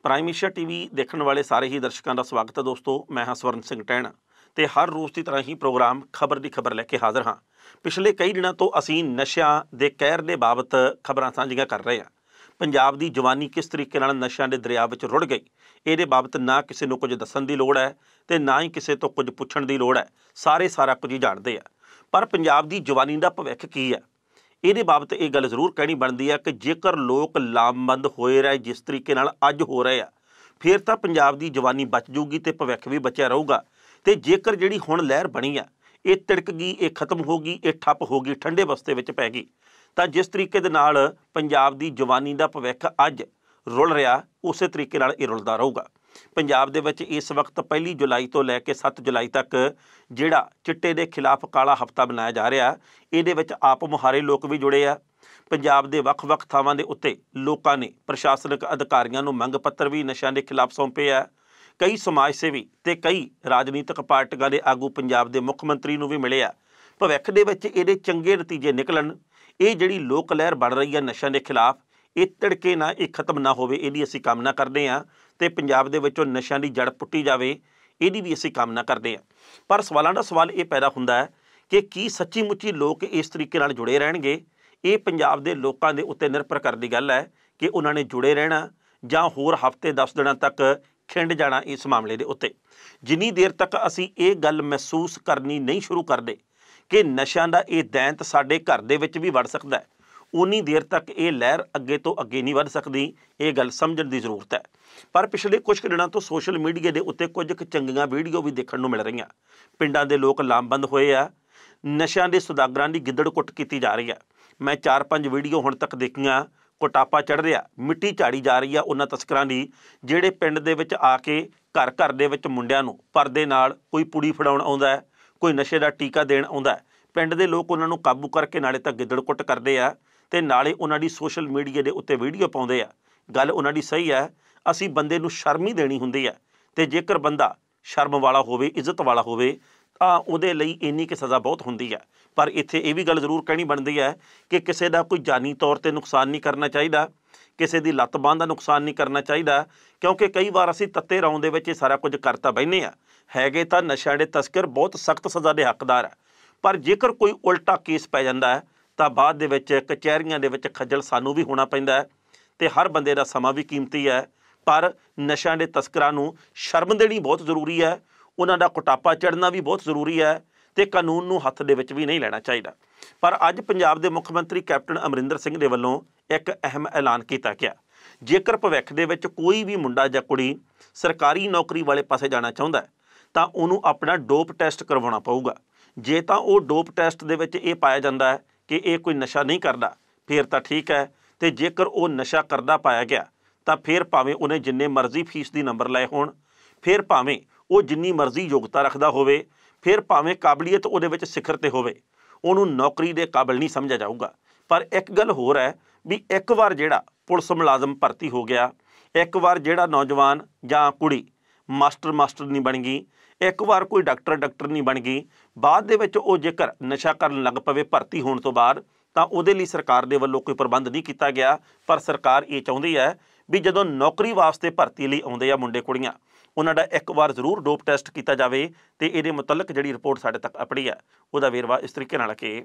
Prime Asia TV ਦੇਖਣ ਵਾਲੇ ਸਾਰੇ ਹੀ ਦਰਸ਼ਕਾਂ ਦਾ ਸਵਾਗਤ ਹੈ ਦੋਸਤੋ। ਮੈਂ ਹਾਂ ਸਵਰਨ ਸਿੰਘ ਟਹਿਣ ਤੇ ਹਰ ਰੋਜ਼ ਦੀ ਤਰ੍ਹਾਂ ਹੀ ਪ੍ਰੋਗਰਾਮ ਖਬਰ ਦੀ ਖਬਰ ਲੈ ਕੇ ਹਾਜ਼ਰ ਹਾਂ। ਪਿਛਲੇ ਕਈ ਦਿਨਾਂ ਤੋਂ ਅਸੀਂ ਨਸ਼ਿਆਂ ਦੇ ਕਹਿਰ ਦੇ ਬਾਬਤ ਖਬਰਾਂ ਸਾਂਝੀਆਂ ਕਰ ਰਹੇ ਹਾਂ। ਪੰਜਾਬ ਦੀ ਜਵਾਨੀ ਕਿਸ ਤਰੀਕੇ ਨਾਲ ਨਸ਼ਿਆਂ ਦੇ ਦਰਿਆ ਵਿੱਚ ਰੁੜ ਗਈ, ਇਹਦੇ ਬਾਬਤ ਨਾ ਕਿਸੇ ਨੂੰ ਕੁਝ ਦੱਸਣ ਦੀ ਲੋੜ ਹੈ ਤੇ ਨਾ ਹੀ ਕਿਸੇ ਤੋਂ ਕੁਝ ਪੁੱਛਣ ਦੀ ਲੋੜ ਹੈ। ਸਾਰੇ ਸਾਰਾ ਕੁਝ ਹੀ ਜਾਣਦੇ ਆ। ਪਰ ਪੰਜਾਬ ਦੀ ਜਵਾਨੀ ਦਾ ਭਵਿੱਖ ਕੀ ਹੈ, ਇਹਦੇ ਬਾਬਤ ਇਹ ਗੱਲ ਜ਼ਰੂਰ ਕਹਿਣੀ ਬਣਦੀ ਹੈ ਕਿ ਜੇਕਰ ਲੋਕ ਲਾਮਬੰਦ ਹੋਏ ਰਹੇ ਜਿਸ ਤਰੀਕੇ ਨਾਲ ਅੱਜ ਹੋ ਰਹੇ ਆ, ਫਿਰ ਤਾਂ ਪੰਜਾਬ ਦੀ ਜਵਾਨੀ ਬਚ ਜੂਗੀ ਤੇ ਭਵਿੱਖ ਵੀ ਬਚਿਆ ਰਹੂਗਾ। ਤੇ ਜੇਕਰ ਜਿਹੜੀ ਹੁਣ ਲਹਿਰ ਬਣੀ ਆ, ਇਹ ਤਿੜਕ ਗਈ, ਇਹ ਖਤਮ ਹੋ ਗਈ, ਇਹ ਠੱਪ ਹੋ ਗਈ, ਠੰਡੇ ਬਸਤੇ ਵਿੱਚ ਪੈ ਗਈ, ਤਾਂ ਜਿਸ ਤਰੀਕੇ ਦੇ ਨਾਲ ਪੰਜਾਬ ਦੀ ਜਵਾਨੀ ਦਾ ਭਵਿੱਖ ਅੱਜ ਰੁਲ ਰਿਹਾ, ਉਸੇ ਤਰੀਕੇ ਨਾਲ ਇਹ ਰੁਲਦਾ ਰਹੂਗਾ। ਪੰਜਾਬ ਦੇ ਵਿੱਚ ਇਸ ਵਕਤ 1 ਜੁਲਾਈ ਤੋਂ ਲੈ ਕੇ 7 ਜੁਲਾਈ ਤੱਕ ਜਿਹੜਾ ਚਿੱਟੇ ਦੇ ਖਿਲਾਫ ਕਾਲਾ ਹਫ਼ਤਾ ਮਨਾਇਆ ਜਾ ਰਿਹਾ, ਇਹਦੇ ਵਿੱਚ ਆਪ ਮੁਹਾਰੇ ਲੋਕ ਵੀ ਜੁੜੇ ਆ। ਪੰਜਾਬ ਦੇ ਵੱਖ-ਵੱਖ ਥਾਵਾਂ ਦੇ ਉੱਤੇ ਲੋਕਾਂ ਨੇ ਪ੍ਰਸ਼ਾਸਨਿਕ ਅਧਿਕਾਰੀਆਂ ਨੂੰ ਮੰਗ ਪੱਤਰ ਵੀ ਨਸ਼ਿਆਂ ਦੇ ਖਿਲਾਫ ਸੌਂਪੇ ਆ। ਕਈ ਸਮਾਜ ਸੇਵੀ ਤੇ ਕਈ ਰਾਜਨੀਤਿਕ ਪਾਰਟੀਆਂ ਦੇ ਆਗੂ ਪੰਜਾਬ ਦੇ ਮੁੱਖ ਮੰਤਰੀ ਨੂੰ ਵੀ ਮਿਲੇ ਆ। ਭਵਿੱਖ ਦੇ ਵਿੱਚ ਇਹਦੇ ਚੰਗੇ ਨਤੀਜੇ ਨਿਕਲਣ, ਇਹ ਜਿਹੜੀ ਲੋਕ ਲਹਿਰ ਬਣ ਰਹੀ ਹੈ ਨਸ਼ਿਆਂ ਦੇ ਖਿਲਾਫ, ਇਹ ਤਿੜਕੇ ਨਾ, ਇਹ ਖਤਮ ਨਾ ਹੋਵੇ, ਇਹਦੀ ਅਸੀਂ ਕਾਮਨਾ ਕਰਦੇ ਹਾਂ। ਤੇ ਪੰਜਾਬ ਦੇ ਵਿੱਚੋਂ ਨਸ਼ਿਆਂ ਦੀ ਜੜ ਪੁੱਟੀ ਜਾਵੇ, ਇਹਦੀ ਵੀ ਅਸੀਂ ਕਾਮਨਾ ਕਰਦੇ ਹਾਂ। ਪਰ ਸਵਾਲਾਂ ਦਾ ਸਵਾਲ ਇਹ ਪੈਦਾ ਹੁੰਦਾ ਹੈ ਕਿ ਕੀ ਸੱਚੀ ਮੁੱਚੀ ਲੋਕ ਇਸ ਤਰੀਕੇ ਨਾਲ ਜੁੜੇ ਰਹਿਣਗੇ? ਇਹ ਪੰਜਾਬ ਦੇ ਲੋਕਾਂ ਦੇ ਉੱਤੇ ਨਿਰਭਰ ਕਰਦੀ ਗੱਲ ਹੈ ਕਿ ਉਹਨਾਂ ਨੇ ਜੁੜੇ ਰਹਿਣਾ ਜਾਂ ਹੋਰ ਹਫ਼ਤੇ 10 ਦਿਨਾਂ ਤੱਕ ਖਿੰਡ ਜਾਣਾ ਇਸ ਮਾਮਲੇ ਦੇ ਉੱਤੇ। ਜਿੰਨੀ ਦੇਰ ਤੱਕ ਅਸੀਂ ਇਹ ਗੱਲ ਮਹਿਸੂਸ ਕਰਨੀ ਨਹੀਂ ਸ਼ੁਰੂ ਕਰਦੇ ਕਿ ਨਸ਼ਿਆਂ ਦਾ ਇਹ ਦੈਂਤ ਸਾਡੇ ਘਰ ਦੇ ਵਿੱਚ ਵੀ ਵੜ ਸਕਦਾ ਹੈ, ਉਨੀ ਦੇਰ ਤੱਕ ਇਹ ਲਹਿਰ ਅੱਗੇ ਤੋਂ ਅੱਗੇ ਨਹੀਂ ਵੱਧ ਸਕਦੀ। ਇਹ ਗੱਲ ਸਮਝਣ ਦੀ ਜ਼ਰੂਰਤ ਹੈ। ਪਰ ਪਿਛਲੇ ਕੁਝ ਦਿਨਾਂ ਤੋਂ ਸੋਸ਼ਲ ਮੀਡੀਆ ਦੇ ਉੱਤੇ ਕੁਝ ਕੁ ਚੰਗੀਆਂ ਵੀਡੀਓ ਵੀ ਦੇਖਣ ਨੂੰ ਮਿਲ ਰਹੀਆਂ। ਪਿੰਡਾਂ ਦੇ ਲੋਕ ਲਾਮਬੰਦ ਹੋਏ ਆ, ਨਸ਼ਿਆਂ ਦੇ ਸੁਦਾਗਰਾਂ ਦੀ ਗਿੱਦੜ ਕੁੱਟ ਕੀਤੀ ਜਾ ਰਹੀ ਹੈ। ਮੈਂ 4-5 ਵੀਡੀਓ ਹੁਣ ਤੱਕ ਦੇਖੀਆਂ। ਕੁਟਾਪਾ ਚੜ੍ਹ ਰਿਹਾ, ਮਿੱਟੀ ਝਾੜੀ ਜਾ ਰਹੀ ਆ ਉਹਨਾਂ ਤਸਕਰਾਂ ਦੀ, ਜਿਹੜੇ ਪਿੰਡ ਦੇ ਵਿੱਚ ਆ ਕੇ ਘਰ ਘਰ ਦੇ ਵਿੱਚ ਮੁੰਡਿਆਂ ਨੂੰ ਪਰਦੇ ਨਾਲ ਕੋਈ ਪੁੜੀ ਫੜਾਉਣ ਆਉਂਦਾ ਹੈ, ਕੋਈ ਨਸ਼ੇ ਦਾ ਟੀਕਾ ਦੇਣ ਆਉਂਦਾ ਹੈ। ਪਿੰਡ ਦੇ ਲੋਕ ਉਹਨਾਂ ਨੂੰ ਕਾਬੂ ਕਰਕੇ ਨਾਲੇ ਤਾਂ ਗਿੱਦੜ ਕੁੱਟ ਕਰਦੇ ਆ ਤੇ ਨਾਲੇ ਉਹਨਾਂ ਦੀ ਸੋਸ਼ਲ ਮੀਡੀਆ ਦੇ ਉੱਤੇ ਵੀਡੀਓ ਪਾਉਂਦੇ ਆ। ਗੱਲ ਉਹਨਾਂ ਦੀ ਸਹੀ ਹੈ, ਅਸੀਂ ਬੰਦੇ ਨੂੰ ਸ਼ਰਮ ਹੀ ਦੇਣੀ ਹੁੰਦੀ ਹੈ ਤੇ ਜੇਕਰ ਬੰਦਾ ਸ਼ਰਮ ਵਾਲਾ ਹੋਵੇ, ਇੱਜ਼ਤ ਵਾਲਾ ਹੋਵੇ, ਤਾਂ ਉਹਦੇ ਲਈ ਇੰਨੀ ਕੁ ਸਜ਼ਾ ਬਹੁਤ ਹੁੰਦੀ ਹੈ। ਪਰ ਇੱਥੇ ਇਹ ਵੀ ਗੱਲ ਜ਼ਰੂਰ ਕਹਿਣੀ ਬਣਦੀ ਹੈ ਕਿ ਕਿਸੇ ਦਾ ਕੋਈ ਜਾਨੀ ਤੌਰ 'ਤੇ ਨੁਕਸਾਨ ਨਹੀਂ ਕਰਨਾ ਚਾਹੀਦਾ, ਕਿਸੇ ਦੀ ਲੱਤ ਬਾਂਹ ਦਾ ਨੁਕਸਾਨ ਨਹੀਂ ਕਰਨਾ ਚਾਹੀਦਾ, ਕਿਉਂਕਿ ਕਈ ਵਾਰ ਅਸੀਂ ਤੱਤੇ ਰੌਂ ਦੇ ਵਿੱਚ ਇਹ ਸਾਰਾ ਕੁਝ ਕਰ ਤਾਂ ਬਹਿੰਦੇ ਹਾਂ। ਹੈਗੇ ਤਾਂ ਨਸ਼ਿਆਂ ਦੇ ਤਸਕਰ ਬਹੁਤ ਸਖਤ ਸਜ਼ਾ ਦੇ ਹੱਕਦਾਰ ਹੈ, ਪਰ ਜੇਕਰ ਕੋਈ ਉਲਟਾ ਕੇਸ ਪੈ ਜਾਂਦਾ ਹੈ ਤਾਂ ਬਾਅਦ ਦੇ ਵਿੱਚ ਕਚਹਿਰੀਆਂ ਦੇ ਵਿੱਚ ਖੱਜਲ ਸਾਨੂੰ ਵੀ ਹੋਣਾ ਪੈਂਦਾ ਹੈ ਤੇ ਹਰ ਬੰਦੇ ਦਾ ਸਮਾਂ ਵੀ ਕੀਮਤੀ ਹੈ। ਪਰ ਨਸ਼ਿਆਂ ਦੇ ਤਸਕਰਾਂ ਨੂੰ ਸ਼ਰਮ ਦੇਣੀ ਬਹੁਤ ਜ਼ਰੂਰੀ ਹੈ, ਉਹਨਾਂ ਦਾ ਕੁਟਾਪਾ ਚੜ੍ਹਨਾ ਵੀ ਬਹੁਤ ਜ਼ਰੂਰੀ ਹੈ ਤੇ ਕਾਨੂੰਨ ਨੂੰ ਹੱਥ ਦੇ ਵਿੱਚ ਵੀ ਨਹੀਂ ਲੈਣਾ ਚਾਹੀਦਾ। ਪਰ ਅੱਜ ਪੰਜਾਬ ਦੇ ਮੁੱਖ ਮੰਤਰੀ ਕੈਪਟਨ ਅਮਰਿੰਦਰ ਸਿੰਘ ਦੇ ਵੱਲੋਂ ਇੱਕ ਅਹਿਮ ਐਲਾਨ ਕੀਤਾ ਗਿਆ। ਜੇਕਰ ਭਵਿੱਖ ਦੇ ਵਿੱਚ ਕੋਈ ਵੀ ਮੁੰਡਾ ਜਾਂ ਕੁੜੀ ਸਰਕਾਰੀ ਨੌਕਰੀ ਵਾਲੇ ਪਾਸੇ ਜਾਣਾ ਚਾਹੁੰਦਾ ਤਾਂ ਉਹਨੂੰ ਆਪਣਾ ਡੋਪ ਟੈਸਟ ਕਰਵਾਉਣਾ ਪਊਗਾ। ਜੇ ਤਾਂ ਉਹ ਡੋਪ ਟੈਸਟ ਦੇ ਵਿੱਚ ਇਹ ਪਾਇਆ ਜਾਂਦਾ ਹੈ ਕਿ ਇਹ ਕੋਈ ਨਸ਼ਾ ਨਹੀਂ ਕਰਦਾ, ਫਿਰ ਤਾਂ ਠੀਕ ਹੈ। ਤੇ ਜੇਕਰ ਉਹ ਨਸ਼ਾ ਕਰਦਾ ਪਾਇਆ ਗਿਆ ਤਾਂ ਫਿਰ ਭਾਵੇਂ ਉਹਨੇ ਜਿੰਨੇ ਮਰਜ਼ੀ ਫੀਸ ਦੀ ਨੰਬਰ ਲਏ ਹੋਣ, ਫਿਰ ਭਾਵੇਂ ਉਹ ਜਿੰਨੀ ਮਰਜ਼ੀ ਯੋਗਤਾ ਰੱਖਦਾ ਹੋਵੇ, ਫਿਰ ਭਾਵੇਂ ਕਾਬਲੀਅਤ ਉਹਦੇ ਵਿੱਚ ਸਿਖਰ 'ਤੇ ਹੋਵੇ, ਉਹਨੂੰ ਨੌਕਰੀ ਦੇ ਕਾਬਿਲ ਨਹੀਂ ਸਮਝਿਆ ਜਾਊਗਾ। ਪਰ ਇੱਕ ਗੱਲ ਹੋਰ ਹੈ ਵੀ ਇੱਕ ਵਾਰ ਜਿਹੜਾ ਪੁਲਿਸ ਮੁਲਾਜ਼ਮ ਭਰਤੀ ਹੋ ਗਿਆ, ਇੱਕ ਵਾਰ ਜਿਹੜਾ ਨੌਜਵਾਨ ਜਾਂ ਕੁੜੀ ਮਾਸਟਰ ਨਹੀਂ ਬਣ ਗਈ, ਇੱਕ ਵਾਰ ਕੋਈ ਡਾਕਟਰ ਨਹੀਂ ਬਣ ਗਈ, ਬਾਅਦ ਦੇ ਵਿੱਚ ਉਹ ਜੇਕਰ ਨਸ਼ਾ ਕਰਨ ਲੱਗ ਪਵੇ ਭਰਤੀ ਹੋਣ ਤੋਂ ਬਾਅਦ, ਤਾਂ ਉਹਦੇ ਲਈ ਸਰਕਾਰ ਦੇ ਵੱਲੋਂ ਕੋਈ ਪ੍ਰਬੰਧ ਨਹੀਂ ਕੀਤਾ ਗਿਆ। ਪਰ ਸਰਕਾਰ ਇਹ ਚਾਹੁੰਦੀ ਹੈ ਵੀ ਜਦੋਂ ਨੌਕਰੀ ਵਾਸਤੇ ਭਰਤੀ ਲਈ ਆਉਂਦੇ ਆ ਮੁੰਡੇ ਕੁੜੀਆਂ, ਉਹਨਾਂ ਦਾ ਇੱਕ ਵਾਰ ਜ਼ਰੂਰ ਡੋਪ ਟੈਸਟ ਕੀਤਾ ਜਾਵੇ। ਤੇ ਇਹਦੇ ਮੁਤਲਕ ਜਿਹੜੀ ਰਿਪੋਰਟ ਸਾਡੇ ਤੱਕ ਅਪੜੀ ਹੈ, ਉਹਦਾ ਵੇਰਵਾ ਇਸ ਤਰੀਕੇ ਨਾਲ ਕਿ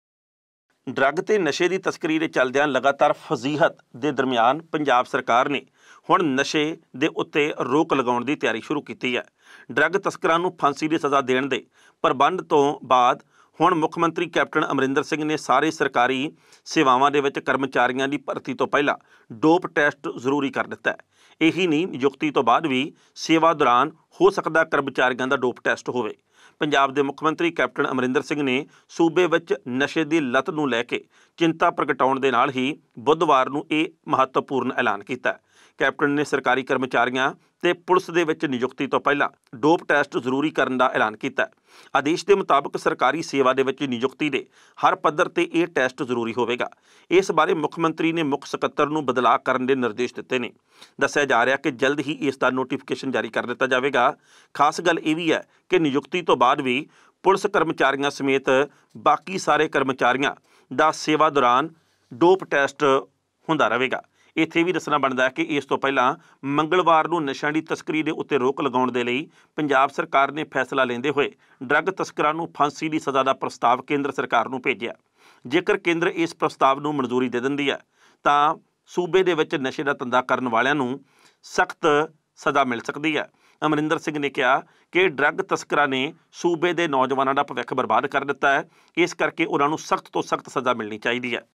ਡਰੱਗ ਤੇ ਨਸ਼ੇ ਦੀ ਤਸਕਰੀ ਦੇ ਚੱਲਦਿਆਂ ਲਗਾਤਾਰ ਫਜ਼ੀਹਤ ਦੇ ਦਰਮਿਆਨ ਪੰਜਾਬ ਸਰਕਾਰ ਨੇ ਹੁਣ ਨਸ਼ੇ ਦੇ ਉੱਤੇ ਰੋਕ ਲਗਾਉਣ ਦੀ ਤਿਆਰੀ ਸ਼ੁਰੂ ਕੀਤੀ ਹੈ। ਡਰੱਗ ਤਸਕਰਾਂ ਨੂੰ ਫਾਂਸੀ ਦੀ ਸਜ਼ਾ ਦੇਣ ਦੇ ਪ੍ਰਬੰਧ ਤੋਂ ਬਾਅਦ ਹੁਣ ਮੁੱਖ ਮੰਤਰੀ ਕੈਪਟਨ ਅਮਰਿੰਦਰ ਸਿੰਘ ਨੇ ਸਾਰੇ ਸਰਕਾਰੀ ਸੇਵਾਵਾਂ ਦੇ ਵਿੱਚ ਕਰਮਚਾਰੀਆਂ ਦੀ ਭਰਤੀ ਤੋਂ ਪਹਿਲਾਂ ਡੋਪ ਟੈਸਟ ਜ਼ਰੂਰੀ ਕਰ ਦਿੱਤਾ ਹੈ। ਇਹੀ ਨਹੀਂ, ਨਿਯੁਕਤੀ ਤੋਂ ਬਾਅਦ ਵੀ ਸੇਵਾ ਦੌਰਾਨ ਹੋ ਸਕਦਾ ਕਰਮਚਾਰੀਆਂ ਦਾ ਡੋਪ ਟੈਸਟ ਹੋਵੇ। ਪੰਜਾਬ ਦੇ ਮੁੱਖ ਮੰਤਰੀ ਕੈਪਟਨ ਅਮਰਿੰਦਰ ਸਿੰਘ ਨੇ ਸੂਬੇ ਵਿੱਚ ਨਸ਼ੇ ਦੀ ਲੱਤ ਨੂੰ ਲੈ ਕੇ ਚਿੰਤਾ ਪ੍ਰਗਟਾਉਣ ਦੇ ਨਾਲ ਹੀ ਬੁੱਧਵਾਰ ਨੂੰ ਇਹ ਮਹੱਤਵਪੂਰਨ ਐਲਾਨ ਕੀਤਾ। ਕੈਪਟਨ ਨੇ ਸਰਕਾਰੀ ਕਰਮਚਾਰੀਆਂ ਤੇ ਪੁਲਿਸ ਦੇ ਵਿੱਚ ਨਿਯੁਕਤੀ ਤੋਂ ਪਹਿਲਾਂ ਡੋਪ ਟੈਸਟ ਜ਼ਰੂਰੀ ਕਰਨ ਦਾ ਐਲਾਨ ਕੀਤਾ। ਆਦੇਸ਼ ਦੇ ਮੁਤਾਬਕ ਸਰਕਾਰੀ ਸੇਵਾ ਦੇ ਵਿੱਚ ਨਿਯੁਕਤੀ ਦੇ ਹਰ ਪੱਧਰ ਤੇ ਇਹ ਟੈਸਟ ਜ਼ਰੂਰੀ ਹੋਵੇਗਾ। ਇਸ ਬਾਰੇ ਮੁੱਖ ਮੰਤਰੀ ਨੇ ਮੁੱਖ ਸਕੱਤਰ ਨੂੰ ਬਦਲਾਅ ਕਰਨ ਦੇ ਨਿਰਦੇਸ਼ ਦਿੱਤੇ ਨੇ। ਦੱਸਿਆ ਜਾ ਰਿਹਾ ਕਿ ਜਲਦ ਹੀ ਇਸ ਦਾ ਨੋਟੀਫਿਕੇਸ਼ਨ ਜਾਰੀ ਕਰ ਦਿੱਤਾ ਜਾਵੇਗਾ। ਖਾਸ ਗੱਲ ਇਹ ਵੀ ਹੈ ਕਿ ਨਿਯੁਕਤੀ ਤੋਂ ਬਾਅਦ ਵੀ ਪੁਲਿਸ ਕਰਮਚਾਰੀਆਂ ਸਮੇਤ ਬਾਕੀ ਸਾਰੇ ਕਰਮਚਾਰੀਆਂ ਦਾ ਸੇਵਾ ਦੌਰਾਨ ਡੋਪ ਟੈਸਟ ਹੁੰਦਾ ਰਹੇਗਾ। ਇੱਥੇ ਵੀ ਦੱਸਣਾ ਬਣਦਾ ਹੈ ਕਿ ਇਸ ਤੋਂ ਪਹਿਲਾਂ ਮੰਗਲਵਾਰ ਨੂੰ ਨਸ਼ਿਆਂ ਦੀ ਤਸਕਰੀ ਦੇ ਉੱਤੇ ਰੋਕ ਲਗਾਉਣ ਦੇ ਲਈ ਪੰਜਾਬ ਸਰਕਾਰ ਨੇ ਫੈਸਲਾ ਲੈਂਦੇ ਹੋਏ ਡਰੱਗ ਤਸਕਰਾਂ ਨੂੰ ਫਾਂਸੀ ਦੀ ਸਜ਼ਾ ਦਾ ਪ੍ਰਸਤਾਵ ਕੇਂਦਰ ਸਰਕਾਰ ਨੂੰ ਭੇਜਿਆ। ਜੇਕਰ ਕੇਂਦਰ ਇਸ ਪ੍ਰਸਤਾਵ ਨੂੰ ਮਨਜ਼ੂਰੀ ਦੇ ਦਿੰਦੀ ਹੈ ਤਾਂ ਸੂਬੇ ਦੇ ਵਿੱਚ ਨਸ਼ੇ ਦਾ ਧੰਦਾ ਕਰਨ ਵਾਲਿਆਂ ਨੂੰ ਸਖਤ ਸਜ਼ਾ ਮਿਲ ਸਕਦੀ ਹੈ। ਅਮਰਿੰਦਰ ਸਿੰਘ ਨੇ ਕਿਹਾ ਕਿ ਡਰੱਗ ਤਸਕਰਾਂ ਨੇ ਸੂਬੇ ਦੇ ਨੌਜਵਾਨਾਂ ਦਾ ਭਵਿੱਖ ਬਰਬਾਦ ਕਰ ਦਿੱਤਾ ਹੈ, ਇਸ ਕਰਕੇ ਉਹਨਾਂ ਨੂੰ ਸਖਤ ਤੋਂ ਸਖਤ ਸਜ਼ਾ ਮਿਲਣੀ ਚਾਹੀਦੀ ਹੈ।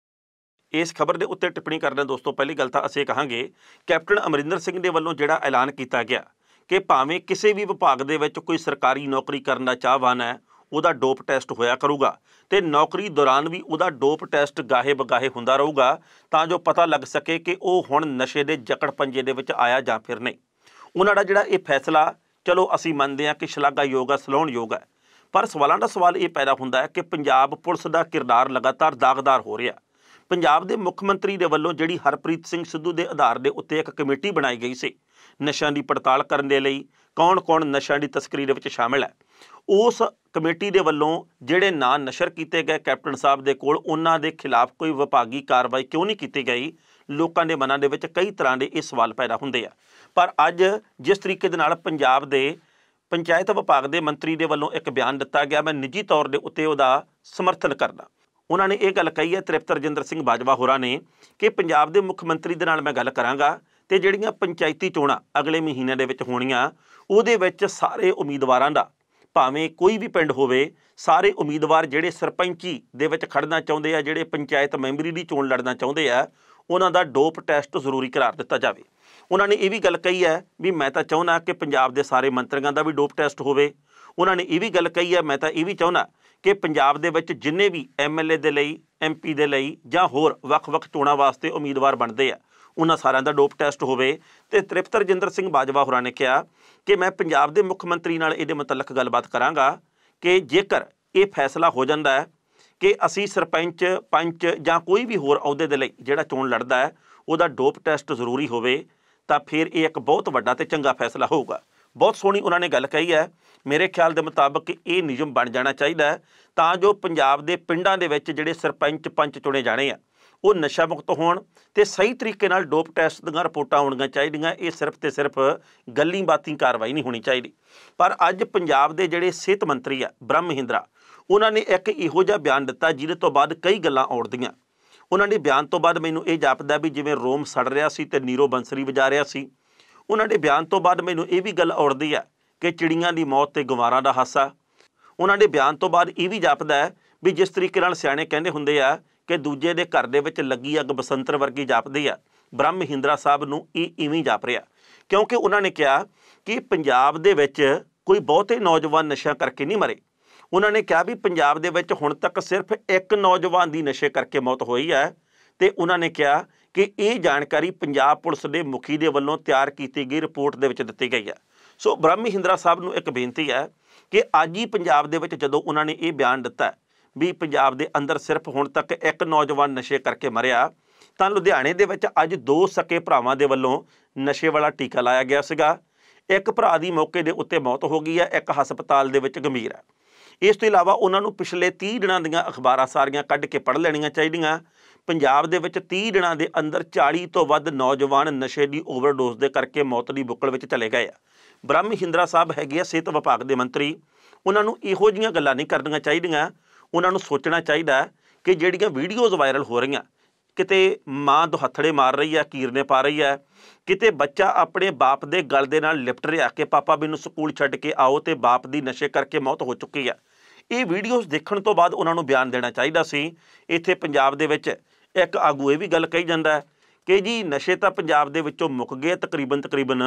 ਇਸ ਖਬਰ ਦੇ ਉੱਤੇ ਟਿੱਪਣੀ ਕਰਦੇ ਦੋਸਤੋ, ਪਹਿਲੀ ਗੱਲ ਤਾਂ ਅਸੀਂ ਕਹਾਂਗੇ ਕੈਪਟਨ ਅਮਰਿੰਦਰ ਸਿੰਘ ਦੇ ਵੱਲੋਂ ਜਿਹੜਾ ਐਲਾਨ ਕੀਤਾ ਗਿਆ ਕਿ ਭਾਵੇਂ ਕਿਸੇ ਵੀ ਵਿਭਾਗ ਦੇ ਵਿੱਚ ਕੋਈ ਸਰਕਾਰੀ ਨੌਕਰੀ ਕਰਨ ਦਾ ਚਾਹਵਾਨ ਹੈ, ਉਹਦਾ ਡੋਪ ਟੈਸਟ ਹੋਇਆ ਕਰੂਗਾ ਤੇ ਨੌਕਰੀ ਦੌਰਾਨ ਵੀ ਉਹਦਾ ਡੋਪ ਟੈਸਟ ਗਾਹੇ ਬਗਾਹੇ ਹੁੰਦਾ ਰਹੂਗਾ ਤਾਂ ਜੋ ਪਤਾ ਲੱਗ ਸਕੇ ਕਿ ਉਹ ਹੁਣ ਨਸ਼ੇ ਦੇ ਜਕੜ ਪੰਜੇ ਦੇ ਵਿੱਚ ਆਇਆ ਜਾਂ ਫਿਰ ਨਹੀਂ। ਉਹਨਾਂ ਦਾ ਜਿਹੜਾ ਇਹ ਫੈਸਲਾ ਚਲੋ ਅਸੀਂ ਮੰਨਦੇ ਹਾਂ ਕਿ ਸ਼ਲਾਘਾਯੋਗ ਹੈ, ਸਲਾਹੁਣਯੋਗ ਹੈ, ਪਰ ਸਵਾਲਾਂ ਦਾ ਸਵਾਲ ਇਹ ਪੈਦਾ ਹੁੰਦਾ ਹੈ ਕਿ ਪੰਜਾਬ ਪੁਲਿਸ ਦਾ ਕਿਰਦਾਰ ਲਗਾਤਾਰ ਦਾਗਦਾਰ ਹੋ ਰਿਹਾ। ਪੰਜਾਬ ਦੇ ਮੁੱਖ ਮੰਤਰੀ ਦੇ ਵੱਲੋਂ ਜਿਹੜੀ ਹਰਪ੍ਰੀਤ ਸਿੰਘ ਸਿੱਧੂ ਦੇ ਆਧਾਰ ਦੇ ਉੱਤੇ ਇੱਕ ਕਮੇਟੀ ਬਣਾਈ ਗਈ ਸੀ ਨਸ਼ਿਆਂ ਦੀ ਪੜਤਾਲ ਕਰਨ ਦੇ ਲਈ, ਕੌਣ-ਕੌਣ ਨਸ਼ਿਆਂ ਦੀ ਤਸਕਰੀ ਦੇ ਵਿੱਚ ਸ਼ਾਮਿਲ ਹੈ, ਉਸ ਕਮੇਟੀ ਦੇ ਵੱਲੋਂ ਜਿਹੜੇ ਨਾਂ ਨਸ਼ਰ ਕੀਤੇ ਗਏ ਕੈਪਟਨ ਸਾਹਿਬ ਦੇ ਕੋਲ, ਉਹਨਾਂ ਦੇ ਖਿਲਾਫ ਕੋਈ ਵਿਭਾਗੀ ਕਾਰਵਾਈ ਕਿਉਂ ਨਹੀਂ ਕੀਤੀ ਗਈ? ਲੋਕਾਂ ਦੇ ਮਨਾਂ ਦੇ ਵਿੱਚ ਕਈ ਤਰ੍ਹਾਂ ਦੇ ਇਹ ਸਵਾਲ ਪੈਦਾ ਹੁੰਦੇ ਆ। ਪਰ ਅੱਜ ਜਿਸ ਤਰੀਕੇ ਦੇ ਨਾਲ ਪੰਜਾਬ ਦੇ ਪੰਚਾਇਤ ਵਿਭਾਗ ਦੇ ਮੰਤਰੀ ਦੇ ਵੱਲੋਂ ਇੱਕ ਬਿਆਨ ਦਿੱਤਾ ਗਿਆ, ਮੈਂ ਨਿੱਜੀ ਤੌਰ ਦੇ ਉੱਤੇ ਉਹਦਾ ਸਮਰਥਨ ਕਰਦਾ। ਉਹਨਾਂ ਨੇ ਇਹ ਗੱਲ ਕਹੀ ਹੈ ਤ੍ਰਿਪਤ ਰਜਿੰਦਰ ਸਿੰਘ ਬਾਜਵਾ ਹੋਰਾਂ ਨੇ ਕਿ ਪੰਜਾਬ ਦੇ ਮੁੱਖ ਮੰਤਰੀ ਦੇ ਨਾਲ ਮੈਂ ਗੱਲ ਕਰਾਂਗਾ ਤੇ ਜਿਹੜੀਆਂ ਪੰਚਾਇਤੀ ਚੋਣਾਂ ਅਗਲੇ ਮਹੀਨੇ ਦੇ ਵਿੱਚ ਹੋਣੀਆਂ, ਉਹਦੇ ਵਿੱਚ ਸਾਰੇ ਉਮੀਦਵਾਰਾਂ ਦਾ, ਭਾਵੇਂ ਕੋਈ ਵੀ ਪਿੰਡ ਹੋਵੇ, ਸਾਰੇ ਉਮੀਦਵਾਰ ਜਿਹੜੇ ਸਰਪੰਚੀ ਦੇ ਵਿੱਚ ਖੜਨਾ ਚਾਹੁੰਦੇ ਆ, ਜਿਹੜੇ ਪੰਚਾਇਤ ਮੈਂਬਰੀ ਦੀ ਚੋਣ ਲੜਨਾ ਚਾਹੁੰਦੇ ਆ, ਉਹਨਾਂ ਦਾ ਡੋਪ ਟੈਸਟ ਜ਼ਰੂਰੀ ਕਰਾਰ ਦਿੱਤਾ ਜਾਵੇ। ਉਹਨਾਂ ਨੇ ਇਹ ਵੀ ਗੱਲ ਕਹੀ ਹੈ ਵੀ ਮੈਂ ਤਾਂ ਚਾਹੁੰਦਾ ਕਿ ਪੰਜਾਬ ਦੇ ਸਾਰੇ ਮੰਤਰੀਆਂ ਦਾ ਵੀ ਡੋਪ ਟੈਸਟ ਹੋਵੇ। ਉਹਨਾਂ ਨੇ ਇਹ ਵੀ ਗੱਲ ਕਹੀ ਹੈ ਮੈਂ ਤਾਂ ਇਹ ਵੀ ਚਾਹੁੰਦਾ ਕਿ ਪੰਜਾਬ ਦੇ ਵਿੱਚ ਜਿੰਨੇ ਵੀ MLA ਦੇ ਲਈ, MP ਦੇ ਲਈ ਜਾਂ ਹੋਰ ਵੱਖ-ਵੱਖ ਚੋਣਾਂ ਵਾਸਤੇ ਉਮੀਦਵਾਰ ਬਣਦੇ ਆ, ਉਹਨਾਂ ਸਾਰਿਆਂ ਦਾ ਡੋਪ ਟੈਸਟ ਹੋਵੇ। ਤੇ ਤ੍ਰਿਪਤ ਰਜਿੰਦਰ ਸਿੰਘ ਬਾਜਵਾ ਹੋਰਾਂ ਨੇ ਕਿਹਾ ਕਿ ਮੈਂ ਪੰਜਾਬ ਦੇ ਮੁੱਖ ਮੰਤਰੀ ਨਾਲ ਇਹਦੇ ਮੁਤਲਕ ਗੱਲਬਾਤ ਕਰਾਂਗਾ ਕਿ ਜੇਕਰ ਇਹ ਫੈਸਲਾ ਹੋ ਜਾਂਦਾ ਹੈ ਕਿ ਅਸੀਂ ਸਰਪੰਚ, ਪੰਚ ਜਾਂ ਕੋਈ ਵੀ ਹੋਰ ਅਹੁਦੇ ਦੇ ਲਈ ਜਿਹੜਾ ਚੋਣ ਲੜਦਾ ਹੈ ਉਹਦਾ ਡੋਪ ਟੈਸਟ ਜ਼ਰੂਰੀ ਹੋਵੇ ਤਾਂ ਫਿਰ ਇਹ ਇੱਕ ਬਹੁਤ ਵੱਡਾ ਤੇ ਚੰਗਾ ਫੈਸਲਾ ਹੋਊਗਾ। ਬਹੁਤ ਸੋਹਣੀ ਉਹਨਾਂ ਨੇ ਗੱਲ ਕਹੀ ਹੈ। ਮੇਰੇ ਖਿਆਲ ਦੇ ਮੁਤਾਬਕ ਇਹ ਨਿਯਮ ਬਣ ਜਾਣਾ ਚਾਹੀਦਾ ਹੈ ਤਾਂ ਜੋ ਪੰਜਾਬ ਦੇ ਪਿੰਡਾਂ ਦੇ ਵਿੱਚ ਜਿਹੜੇ ਸਰਪੰਚ, ਪੰਚ ਚੁਣੇ ਜਾਣੇ ਆ ਉਹ ਨਸ਼ਾ ਮੁਕਤ ਹੋਣ ਤੇ ਸਹੀ ਤਰੀਕੇ ਨਾਲ ਡੋਪ ਟੈਸਟ ਦੀਆਂ ਰਿਪੋਰਟਾਂ ਆਉਣੀਆਂ ਚਾਹੀਦੀਆਂ। ਇਹ ਸਿਰਫ ਤੇ ਸਿਰਫ ਗੱਲੀ ਬਾਤੀ ਕਾਰਵਾਈ ਨਹੀਂ ਹੋਣੀ ਚਾਹੀਦੀ। ਪਰ ਅੱਜ ਪੰਜਾਬ ਦੇ ਜਿਹੜੇ ਸਿਹਤ ਮੰਤਰੀ ਆ ਬ੍ਰਹਮ ਮਹਿੰਦਰਾ, ਉਹਨਾਂ ਨੇ ਇੱਕ ਇਹੋ ਜਿਹਾ ਬਿਆਨ ਦਿੱਤਾ ਜਿਹਦੇ ਤੋਂ ਬਾਅਦ ਕਈ ਗੱਲਾਂ ਔੜਦੀਆਂ। ਉਹਨਾਂ ਦੇ ਬਿਆਨ ਤੋਂ ਬਾਅਦ ਮੈਨੂੰ ਇਹ ਜਾਪਦਾ ਵੀ ਜਿਵੇਂ ਰੋਮ ਸੜ ਰਿਹਾ ਸੀ ਤੇ ਨੀਰੋ ਬੰਸਰੀ ਵਜਾ ਰਿਹਾ ਸੀ। ਉਹਨਾਂ ਦੇ ਬਿਆਨ ਤੋਂ ਬਾਅਦ ਮੈਨੂੰ ਇਹ ਵੀ ਗੱਲ ਔੜਦੀ ਆ ਕਿ ਚਿੜੀਆਂ ਦੀ ਮੌਤ ਤੇ ਗਵਾਰਾਂ ਦਾ ਹਾਸਾ। ਉਹਨਾਂ ਦੇ ਬਿਆਨ ਤੋਂ ਬਾਅਦ ਇਹ ਵੀ ਜਾਪਦਾ ਹੈ ਵੀ ਜਿਸ ਤਰੀਕੇ ਨਾਲ ਸਿਆਣੇ ਕਹਿੰਦੇ ਹੁੰਦੇ ਆ ਕਿ ਦੂਜੇ ਦੇ ਘਰ ਦੇ ਵਿੱਚ ਲੱਗੀ ਅੱਗ ਬਸੰਤਰ ਵਰਗੀ ਜਾਪਦੀ ਆ, ਬ੍ਰਹਮ ਮਹਿੰਦਰਾ ਸਾਹਿਬ ਨੂੰ ਇਹ ਇਵੇਂ ਜਾਪ ਰਿਹਾ। ਕਿਉਂਕਿ ਉਹਨਾਂ ਨੇ ਕਿਹਾ ਕਿ ਪੰਜਾਬ ਦੇ ਵਿੱਚ ਕੋਈ ਬਹੁਤੇ ਨੌਜਵਾਨ ਨਸ਼ਿਆਂ ਕਰਕੇ ਨਹੀਂ ਮਰੇ। ਉਹਨਾਂ ਨੇ ਕਿਹਾ ਵੀ ਪੰਜਾਬ ਦੇ ਵਿੱਚ ਹੁਣ ਤੱਕ ਸਿਰਫ ਇੱਕ ਨੌਜਵਾਨ ਦੀ ਨਸ਼ੇ ਕਰਕੇ ਮੌਤ ਹੋਈ ਹੈ ਤੇ ਉਹਨਾਂ ਨੇ ਕਿਹਾ ਕਿ ਇਹ ਜਾਣਕਾਰੀ ਪੰਜਾਬ ਪੁਲਿਸ ਦੇ ਮੁਖੀ ਦੇ ਵੱਲੋਂ ਤਿਆਰ ਕੀਤੀ ਗਈ ਰਿਪੋਰਟ ਦੇ ਵਿੱਚ ਦਿੱਤੀ ਗਈ ਹੈ। ਸੋ ਬ੍ਰਹਮ ਮਹਿੰਦਰਾ ਸਾਹਿਬ ਨੂੰ ਇੱਕ ਬੇਨਤੀ ਹੈ ਕਿ ਅੱਜ ਹੀ ਪੰਜਾਬ ਦੇ ਵਿੱਚ ਜਦੋਂ ਉਹਨਾਂ ਨੇ ਇਹ ਬਿਆਨ ਦਿੱਤਾ ਵੀ ਪੰਜਾਬ ਦੇ ਅੰਦਰ ਸਿਰਫ ਹੁਣ ਤੱਕ ਇੱਕ ਨੌਜਵਾਨ ਨਸ਼ੇ ਕਰਕੇ ਮਰਿਆ, ਤਾਂ ਲੁਧਿਆਣੇ ਦੇ ਵਿੱਚ ਅੱਜ 2 ਸਕੇ ਭਰਾਵਾਂ ਦੇ ਵੱਲੋਂ ਨਸ਼ੇ ਵਾਲਾ ਟੀਕਾ ਲਾਇਆ ਗਿਆ ਸੀਗਾ। ਇੱਕ ਭਰਾ ਦੀ ਮੌਕੇ ਦੇ ਉੱਤੇ ਮੌਤ ਹੋ ਗਈ ਹੈ, ਇੱਕ ਹਸਪਤਾਲ ਦੇ ਵਿੱਚ ਗੰਭੀਰ ਹੈ। ਇਸ ਤੋਂ ਇਲਾਵਾ ਉਹਨਾਂ ਨੂੰ ਪਿਛਲੇ 30 ਦਿਨਾਂ ਦੀਆਂ ਅਖਬਾਰਾਂ ਸਾਰੀਆਂ ਕੱਢ ਕੇ ਪੜ੍ਹ ਲੈਣੀਆਂ ਚਾਹੀਦੀਆਂ। ਪੰਜਾਬ ਦੇ ਵਿੱਚ 30 ਦਿਨਾਂ ਦੇ ਅੰਦਰ 40 ਤੋਂ ਵੱਧ ਨੌਜਵਾਨ ਨਸ਼ੇ ਦੀ ਓਵਰਡੋਜ਼ ਦੇ ਕਰਕੇ ਮੌਤ ਦੀ ਬੁੱਕਲ ਵਿੱਚ ਚਲੇ ਗਏ ਆ। ਬ੍ਰਹਮ ਮਹਿੰਦਰਾ ਸਾਹਿਬ ਹੈਗੇ ਆ ਸਿਹਤ ਵਿਭਾਗ ਦੇ ਮੰਤਰੀ, ਉਹਨਾਂ ਨੂੰ ਇਹੋ ਜਿਹੀਆਂ ਗੱਲਾਂ ਨਹੀਂ ਕਰਨੀਆਂ ਚਾਹੀਦੀਆਂ। ਉਹਨਾਂ ਨੂੰ ਸੋਚਣਾ ਚਾਹੀਦਾ ਕਿ ਜਿਹੜੀਆਂ ਵੀਡੀਓਜ਼ ਵਾਇਰਲ ਹੋ ਰਹੀਆਂ, ਕਿਤੇ ਮਾਂ ਦੁਹੱਥੜੇ ਮਾਰ ਰਹੀ ਹੈ, ਕੀਰਨੇ ਪਾ ਰਹੀ ਹੈ, ਕਿਤੇ ਬੱਚਾ ਆਪਣੇ ਬਾਪ ਦੇ ਗਲ ਦੇ ਨਾਲ ਲਿਪਟ ਰਿਹਾ ਕਿ ਪਾਪਾ ਮੈਨੂੰ ਸਕੂਲ ਛੱਡ ਕੇ ਆਓ ਤੇ ਬਾਪ ਦੀ ਨਸ਼ੇ ਕਰਕੇ ਮੌਤ ਹੋ ਚੁੱਕੀ ਹੈ। ਇਹ ਵੀਡੀਓਜ਼ ਦੇਖਣ ਤੋਂ ਬਾਅਦ ਉਹਨਾਂ ਨੂੰ ਬਿਆਨ ਦੇਣਾ ਚਾਹੀਦਾ ਸੀ। ਇੱਥੇ ਪੰਜਾਬ ਦੇ ਵਿੱਚ ਇੱਕ ਆਗੂ ਇਹ ਵੀ ਗੱਲ ਕਹੀ ਜਾਂਦਾ ਕਿ ਜੀ ਨਸ਼ੇ ਤਾਂ ਪੰਜਾਬ ਦੇ ਵਿੱਚੋਂ ਮੁੱਕ ਗਏ ਤਕਰੀਬਨ,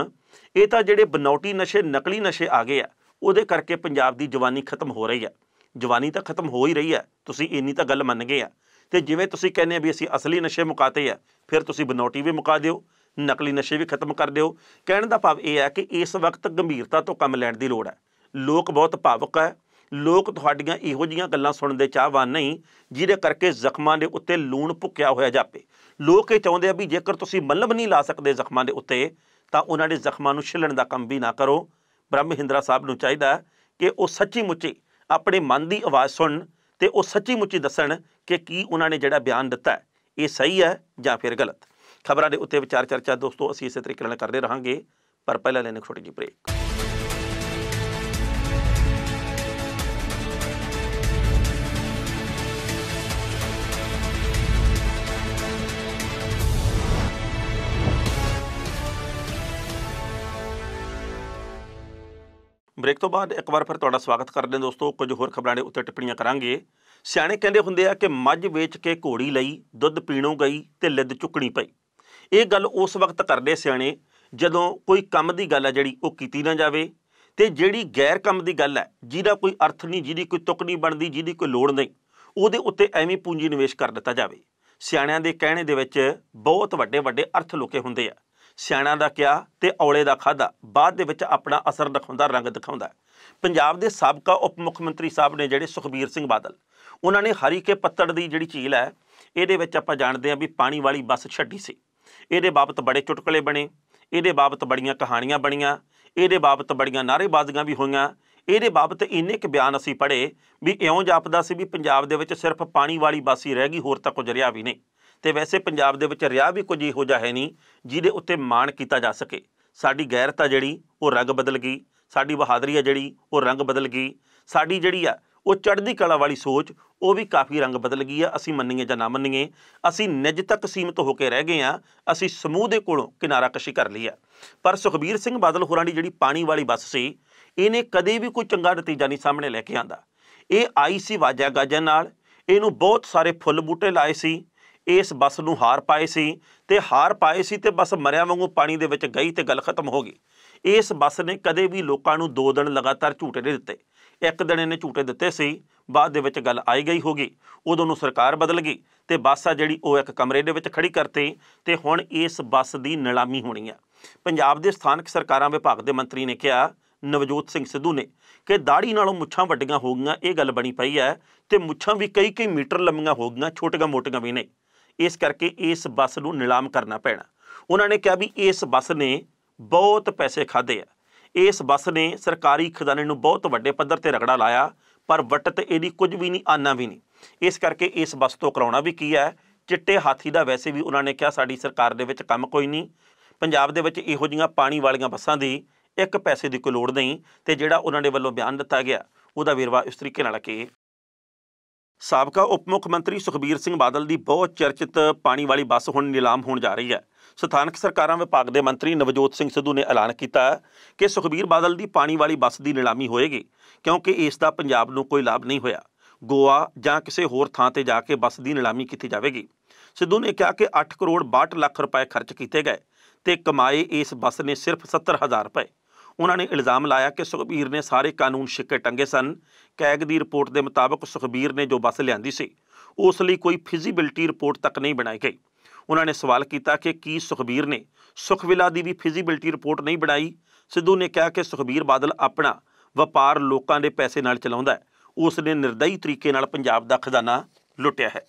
ਇਹ ਤਾਂ ਜਿਹੜੇ ਬਨੌਟੀ ਨਸ਼ੇ, ਨਕਲੀ ਨਸ਼ੇ ਆ ਗਏ ਆ, ਉਹਦੇ ਕਰਕੇ ਪੰਜਾਬ ਦੀ ਜਵਾਨੀ ਖਤਮ ਹੋ ਰਹੀ ਹੈ। ਜਵਾਨੀ ਤਾਂ ਖਤਮ ਹੋ ਹੀ ਰਹੀ ਹੈ, ਤੁਸੀਂ ਇੰਨੀ ਤਾਂ ਗੱਲ ਮੰਨ ਗਏ ਆ। ਤੇ ਜਿਵੇਂ ਤੁਸੀਂ ਕਹਿੰਦੇ ਆ ਵੀ ਅਸੀਂ ਅਸਲੀ ਨਸ਼ੇ ਮੁਕਾਤੇ ਆ, ਫਿਰ ਤੁਸੀਂ ਬਨੌਟੀ ਵੀ ਮੁਕਾ ਦਿਓ, ਨਕਲੀ ਨਸ਼ੇ ਵੀ ਖਤਮ ਕਰ ਦਿਓ। ਕਹਿਣ ਦਾ ਭਾਵ ਇਹ ਹੈ ਕਿ ਇਸ ਵਕਤ ਗੰਭੀਰਤਾ ਤੋਂ ਕੰਮ ਲੈਣ ਦੀ ਲੋੜ ਹੈ। ਲੋਕ ਬਹੁਤ ਭਾਵੁਕ ਹੈ, ਲੋਕ ਤੁਹਾਡੀਆਂ ਇਹੋ ਜਿਹੀਆਂ ਗੱਲਾਂ ਸੁਣਨ ਦੇ ਚਾਹਵਾਨ ਨਹੀਂ ਜਿਹਦੇ ਕਰਕੇ ਜ਼ਖਮਾਂ ਦੇ ਉੱਤੇ ਲੂਣ ਭੁੱਕਿਆ ਹੋਇਆ ਜਾਪੇ। ਲੋਕ ਇਹ ਚਾਹੁੰਦੇ ਆ ਵੀ ਜੇਕਰ ਤੁਸੀਂ ਮੱਲਮ ਨਹੀਂ ਲਾ ਸਕਦੇ ਜ਼ਖਮਾਂ ਦੇ ਉੱਤੇ ਤਾਂ ਉਹਨਾਂ ਦੇ ਜ਼ਖਮਾਂ ਨੂੰ ਛਿੱਲਣ ਦਾ ਕੰਮ ਵੀ ਨਾ ਕਰੋ। ਬ੍ਰਹਮ ਮਹਿੰਦਰਾ ਸਾਹਿਬ ਨੂੰ ਚਾਹੀਦਾ ਕਿ ਉਹ ਸੱਚੀ ਮੁੱਚੀ ਆਪਣੇ ਮਨ ਦੀ ਆਵਾਜ਼ ਸੁਣਨ ਤੇ ਉਹ ਸੱਚੀ ਮੁੱਚੀ ਦੱਸਣ ਕਿ ਕੀ ਉਹਨਾਂ ਨੇ ਜਿਹੜਾ ਬਿਆਨ ਦਿੱਤਾ ਇਹ ਸਹੀ ਹੈ ਜਾਂ ਫਿਰ ਗਲਤ। ਖਬਰਾਂ ਦੇ ਉੱਤੇ ਵਿਚਾਰ ਚਰਚਾ ਦੋਸਤੋ ਅਸੀਂ ਇਸੇ ਤਰੀਕੇ ਨਾਲ ਕਰਦੇ ਰਹਾਂਗੇ, ਪਰ ਪਹਿਲਾਂ ਲੈਣੇ ਛੋਟੀ ਜਿਹੀ ਬ੍ਰੇਕ। ਬ੍ਰੇਕ ਤੋਂ ਬਾਅਦ ਇੱਕ ਵਾਰ ਫਿਰ ਤੁਹਾਡਾ ਸਵਾਗਤ ਕਰਦੇ ਹਾਂ ਦੋਸਤੋ। ਕੁਝ ਹੋਰ ਖਬਰਾਂ ਦੇ ਉੱਤੇ ਟਿੱਪਣੀਆਂ ਕਰਾਂਗੇ। ਸਿਆਣੇ ਕਹਿੰਦੇ ਹੁੰਦੇ ਆ ਕਿ ਮੱਝ ਵੇਚ ਕੇ ਘੋੜੀ ਲਈ, ਦੁੱਧ ਪੀਣੋਂ ਗਈ ਤੇ ਲਿੱਦ ਚੁੱਕਣੀ ਪਈ। ਇਹ ਗੱਲ ਉਸ ਵਕਤ ਕਰਦੇ ਸਿਆਣੇ ਜਦੋਂ ਕੋਈ ਕੰਮ ਦੀ ਗੱਲ ਹੈ ਜਿਹੜੀ ਉਹ ਕੀਤੀ ਨਾ ਜਾਵੇ, ਤੇ ਜਿਹੜੀ ਗੈਰ ਕੰਮ ਦੀ ਗੱਲ ਹੈ ਜਿਹਦਾ ਕੋਈ ਅਰਥ ਨਹੀਂ, ਜਿਹਦੀ ਕੋਈ ਤੁਕ ਨਹੀਂ ਬਣਦੀ, ਜਿਹਦੀ ਕੋਈ ਲੋੜ ਨਹੀਂ, ਉਹਦੇ ਉੱਤੇ ਐਵੇਂ ਪੂੰਜੀ ਨਿਵੇਸ਼ ਕਰ ਦਿੱਤਾ ਜਾਵੇ। ਸਿਆਣਿਆਂ ਦੇ ਕਹਿਣੇ ਦੇ ਵਿੱਚ ਬਹੁਤ ਵੱਡੇ ਵੱਡੇ ਅਰਥ ਲੁਕੇ ਹੁੰਦੇ ਆ। ਸਿਆਣਾ ਦਾ ਕਿਹਾ ਤੇ ਔਲੇ ਦਾ ਖਾਧਾ ਬਾਅਦ ਦੇ ਵਿੱਚ ਆਪਣਾ ਅਸਰ ਦਿਖਾਉਂਦਾ, ਰੰਗ ਦਿਖਾਉਂਦਾ। ਪੰਜਾਬ ਦੇ ਸਾਬਕਾ ਉਪ ਮੁੱਖ ਮੰਤਰੀ ਸਾਹਿਬ ਨੇ ਜਿਹੜੇ ਸੁਖਬੀਰ ਸਿੰਘ ਬਾਦਲ, ਉਹਨਾਂ ਨੇ ਹਰੀ ਕੇ ਪੱਤਣ ਦੀ ਜਿਹੜੀ ਝੀਲ ਹੈ ਇਹਦੇ ਵਿੱਚ ਆਪਾਂ ਜਾਣਦੇ ਹਾਂ ਵੀ ਪਾਣੀ ਵਾਲੀ ਬੱਸ ਛੱਡੀ ਸੀ। ਇਹਦੇ ਬਾਬਤ ਬੜੇ ਚੁਟਕਲੇ ਬਣੇ, ਇਹਦੇ ਬਾਬਤ ਬੜੀਆਂ ਕਹਾਣੀਆਂ ਬਣੀਆਂ, ਇਹਦੇ ਬਾਬਤ ਬੜੀਆਂ ਨਾਅਰੇਬਾਜ਼ੀਆਂ ਵੀ ਹੋਈਆਂ। ਇਹਦੇ ਬਾਬਤ ਇੰਨੇ ਕੁ ਬਿਆਨ ਅਸੀਂ ਪੜ੍ਹੇ ਵੀ ਇਉਂ ਜਾਪਦਾ ਸੀ ਵੀ ਪੰਜਾਬ ਦੇ ਵਿੱਚ ਸਿਰਫ ਪਾਣੀ ਵਾਲੀ ਬੱਸ ਹੀ ਰਹਿ ਗਈ, ਹੋਰ ਤਾਂ ਕੁਝ ਰਿਹਾ ਵੀ ਨਹੀਂ। ਤੇ ਵੈਸੇ ਪੰਜਾਬ ਦੇ ਵਿੱਚ ਰਿਹਾ ਵੀ ਕੁਝ ਇਹੋ ਜਿਹਾ ਹੈ ਨਹੀਂ ਜਿਹਦੇ ਉੱਤੇ ਮਾਣ ਕੀਤਾ ਜਾ ਸਕੇ। ਸਾਡੀ ਗੈਰਤ ਆ ਜਿਹੜੀ ਉਹ ਰੰਗ ਬਦਲ ਗਈ, ਸਾਡੀ ਬਹਾਦਰੀ ਆ ਜਿਹੜੀ ਉਹ ਰੰਗ ਬਦਲ ਗਈ, ਸਾਡੀ ਜਿਹੜੀ ਆ ਉਹ ਚੜ੍ਹਦੀ ਕਲਾ ਵਾਲੀ ਸੋਚ ਉਹ ਵੀ ਕਾਫੀ ਰੰਗ ਬਦਲ ਗਈ ਆ। ਅਸੀਂ ਮੰਨੀਏ ਜਾਂ ਨਾ ਮੰਨੀਏ, ਅਸੀਂ ਨਿੱਜ ਤੱਕ ਸੀਮਿਤ ਹੋ ਕੇ ਰਹਿ ਗਏ ਹਾਂ, ਅਸੀਂ ਸਮੂਹ ਦੇ ਕੋਲੋਂ ਕਿਨਾਰਾਕਸ਼ੀ ਕਰ ਲਈ ਆ। ਪਰ ਸੁਖਬੀਰ ਸਿੰਘ ਬਾਦਲ ਹੋਰਾਂ ਦੀ ਜਿਹੜੀ ਪਾਣੀ ਵਾਲੀ ਬੱਸ ਸੀ, ਇਹਨੇ ਕਦੇ ਵੀ ਕੋਈ ਚੰਗਾ ਨਤੀਜਾ ਨਹੀਂ ਸਾਹਮਣੇ ਲੈ ਕੇ ਆਂਦਾ। ਇਹ ਆਈ ਸੀ ਵਾਜਾ ਗਾਜਾ ਨਾਲ, ਇਹਨੂੰ ਬਹੁਤ ਸਾਰੇ ਫੁੱਲ ਬੂਟੇ ਲਾਏ ਸੀ, ਇਸ ਬੱਸ ਨੂੰ ਹਾਰ ਪਾਏ ਸੀ ਤੇ ਬੱਸ ਮਰਿਆਂ ਵਾਂਗੂ ਪਾਣੀ ਦੇ ਵਿੱਚ ਗਈ ਤੇ ਗੱਲ ਖਤਮ ਹੋ ਗਈ। ਇਸ ਬੱਸ ਨੇ ਕਦੇ ਵੀ ਲੋਕਾਂ ਨੂੰ 2 ਦਿਨ ਲਗਾਤਾਰ ਝੂਟੇ ਨਹੀਂ ਦਿੱਤੇ। ਇੱਕ ਦਿਨ ਇਹਨੇ ਝੂਟੇ ਦਿੱਤੇ ਸੀ, ਬਾਅਦ ਦੇ ਵਿੱਚ ਗੱਲ ਆਈ ਗਈ ਹੋ ਗਈ, ਉਦੋਂ ਨੂੰ ਸਰਕਾਰ ਬਦਲ ਗਈ ਤੇ ਬੱਸ ਆ ਜਿਹੜੀ ਉਹ ਇੱਕ ਕਮਰੇ ਦੇ ਵਿੱਚ ਖੜੀ ਕਰਤੀ ਤੇ ਹੁਣ ਇਸ ਬੱਸ ਦੀ ਨਿਲਾਮੀ ਹੋਣੀ ਆ। ਪੰਜਾਬ ਦੇ ਸਥਾਨਕ ਸਰਕਾਰਾਂ ਵਿਭਾਗ ਦੇ ਮੰਤਰੀ ਨੇ ਕਿਹਾ, ਨਵਜੋਤ ਸਿੰਘ ਸਿੱਧੂ ਨੇ, ਕਿ ਦਾੜੀ ਨਾਲੋਂ ਮੁੱਛਾਂ ਵੱਡੀਆਂ ਹੋ ਗਈਆਂ, ਇਹ ਗੱਲ ਬਣੀ ਪਈ ਹੈ ਤੇ ਮੁੱਛਾਂ ਵੀ ਕਈ ਮੀਟਰ ਲੰਮੀਆਂ ਹੋ ਗਈਆਂ, ਛੋਟੀਆਂ ਮੋਟੀਆਂ ਵੀ ਨਹੀਂ। ਇਸ ਕਰਕੇ ਇਸ ਬੱਸ ਨੂੰ ਨਿਲਾਮ ਕਰਨਾ ਪੈਣਾ। ਉਹਨਾਂ ਨੇ ਕਿਹਾ ਵੀ ਇਸ ਬੱਸ ਨੇ ਬਹੁਤ ਪੈਸੇ ਖਾਧੇ ਆ, ਇਸ ਬੱਸ ਨੇ ਸਰਕਾਰੀ ਖਜ਼ਾਨੇ ਨੂੰ ਬਹੁਤ ਵੱਡੇ ਪੱਧਰ ਤੇ ਰਗੜਾ ਲਾਇਆ, ਪਰ ਵਟਤ ਇਹਦੀ ਕੁਝ ਵੀ ਨਹੀਂ, ਆਨਾ ਵੀ ਨਹੀਂ। ਇਸ ਕਰਕੇ ਇਸ ਬੱਸ ਤੋਂ ਕਰਾਉਣਾ ਵੀ ਕੀ ਹੈ, ਚਿੱਟੇ ਹਾਥੀ ਦਾ ਵੈਸੇ ਵੀ ਉਹਨਾਂ ਨੇ ਕਿਹਾ ਸਾਡੀ ਸਰਕਾਰ ਦੇ ਵਿੱਚ ਕੰਮ ਕੋਈ ਨਹੀਂ। ਪੰਜਾਬ ਦੇ ਵਿੱਚ ਇਹੋ ਜਿਹੀਆਂ ਪਾਣੀ ਵਾਲੀਆਂ ਬੱਸਾਂ ਦੀ 1 ਪੈਸੇ ਦੀ ਕੋਈ ਲੋੜ ਨਹੀਂ। ਤੇ ਜਿਹੜਾ ਉਹਨਾਂ ਦੇ ਵੱਲੋਂ ਬਿਆਨ ਦਿੱਤਾ ਗਿਆ ਉਹਦਾ ਵੇਰਵਾ ਇਸ ਤਰੀਕੇ ਨਾਲ ਕਿ ਸਾਬਕਾ ਉਪ ਮੁੱਖ ਮੰਤਰੀ ਸੁਖਬੀਰ ਸਿੰਘ ਬਾਦਲ ਦੀ ਬਹੁਤ ਚਰਚਿਤ ਪਾਣੀ ਵਾਲੀ ਬੱਸ ਹੁਣ ਨਿਲਾਮ ਹੋਣ ਜਾ ਰਹੀ ਹੈ। ਸਥਾਨਕ ਸਰਕਾਰਾਂ ਵਿਭਾਗ ਦੇ ਮੰਤਰੀ ਨਵਜੋਤ ਸਿੰਘ ਸਿੱਧੂ ਨੇ ਐਲਾਨ ਕੀਤਾ ਕਿ ਸੁਖਬੀਰ ਬਾਦਲ ਦੀ ਪਾਣੀ ਵਾਲੀ ਬੱਸ ਦੀ ਨਿਲਾਮੀ ਹੋਏਗੀ, ਕਿਉਂਕਿ ਇਸ ਦਾ ਪੰਜਾਬ ਨੂੰ ਕੋਈ ਲਾਭ ਨਹੀਂ ਹੋਇਆ। ਗੋਆ ਜਾਂ ਕਿਸੇ ਹੋਰ ਥਾਂ ਤੇ ਜਾ ਕੇ ਬੱਸ ਦੀ ਨਿਲਾਮੀ ਕੀਤੀ ਜਾਵੇਗੀ। ਸਿੱਧੂ ਨੇ ਕਿਹਾ ਕਿ 8 ਕਰੋੜ 62 ਲੱਖ ਰੁਪਏ ਖਰਚ ਕੀਤੇ ਗਏ ਤੇ ਕਮਾਏ ਇਸ ਬੱਸ ਨੇ ਸਿਰਫ 70,000 ਰੁਪਏ। ਉਹਨਾਂ ਨੇ ਇਲਜ਼ਾਮ ਲਾਇਆ ਕਿ ਸੁਖਬੀਰ ਨੇ ਸਾਰੇ ਕਾਨੂੰਨ ਛਿੱਕੇ ਟੰਗੇ ਸਨ। ਕੈਗ ਦੀ ਰਿਪੋਰਟ ਦੇ ਮੁਤਾਬਕ ਸੁਖਬੀਰ ਨੇ ਜੋ ਬੱਸ ਲਿਆਂਦੀ ਸੀ ਉਸ ਲਈ ਕੋਈ ਫਿਜ਼ੀਬਿਲਿਟੀ ਰਿਪੋਰਟ ਤੱਕ ਨਹੀਂ ਬਣਾਈ ਗਈ। ਉਹਨਾਂ ਨੇ ਸਵਾਲ ਕੀਤਾ ਕਿ ਕੀ ਸੁਖਬੀਰ ਨੇ ਸੁਖਵਿਲਾ ਦੀ ਵੀ ਫਿਜ਼ੀਬਿਲਿਟੀ ਰਿਪੋਰਟ ਨਹੀਂ ਬਣਾਈ। ਸਿੱਧੂ ਨੇ ਕਿਹਾ ਕਿ ਸੁਖਬੀਰ ਬਾਦਲ ਆਪਣਾ ਵਪਾਰ ਲੋਕਾਂ ਦੇ ਪੈਸੇ ਨਾਲ ਚਲਾਉਂਦਾ ਹੈ, ਉਸ ਨੇ ਨਿਰਦਈ ਤਰੀਕੇ ਨਾਲ ਪੰਜਾਬ ਦਾ ਖਜ਼ਾਨਾ ਲੁੱਟਿਆ ਹੈ।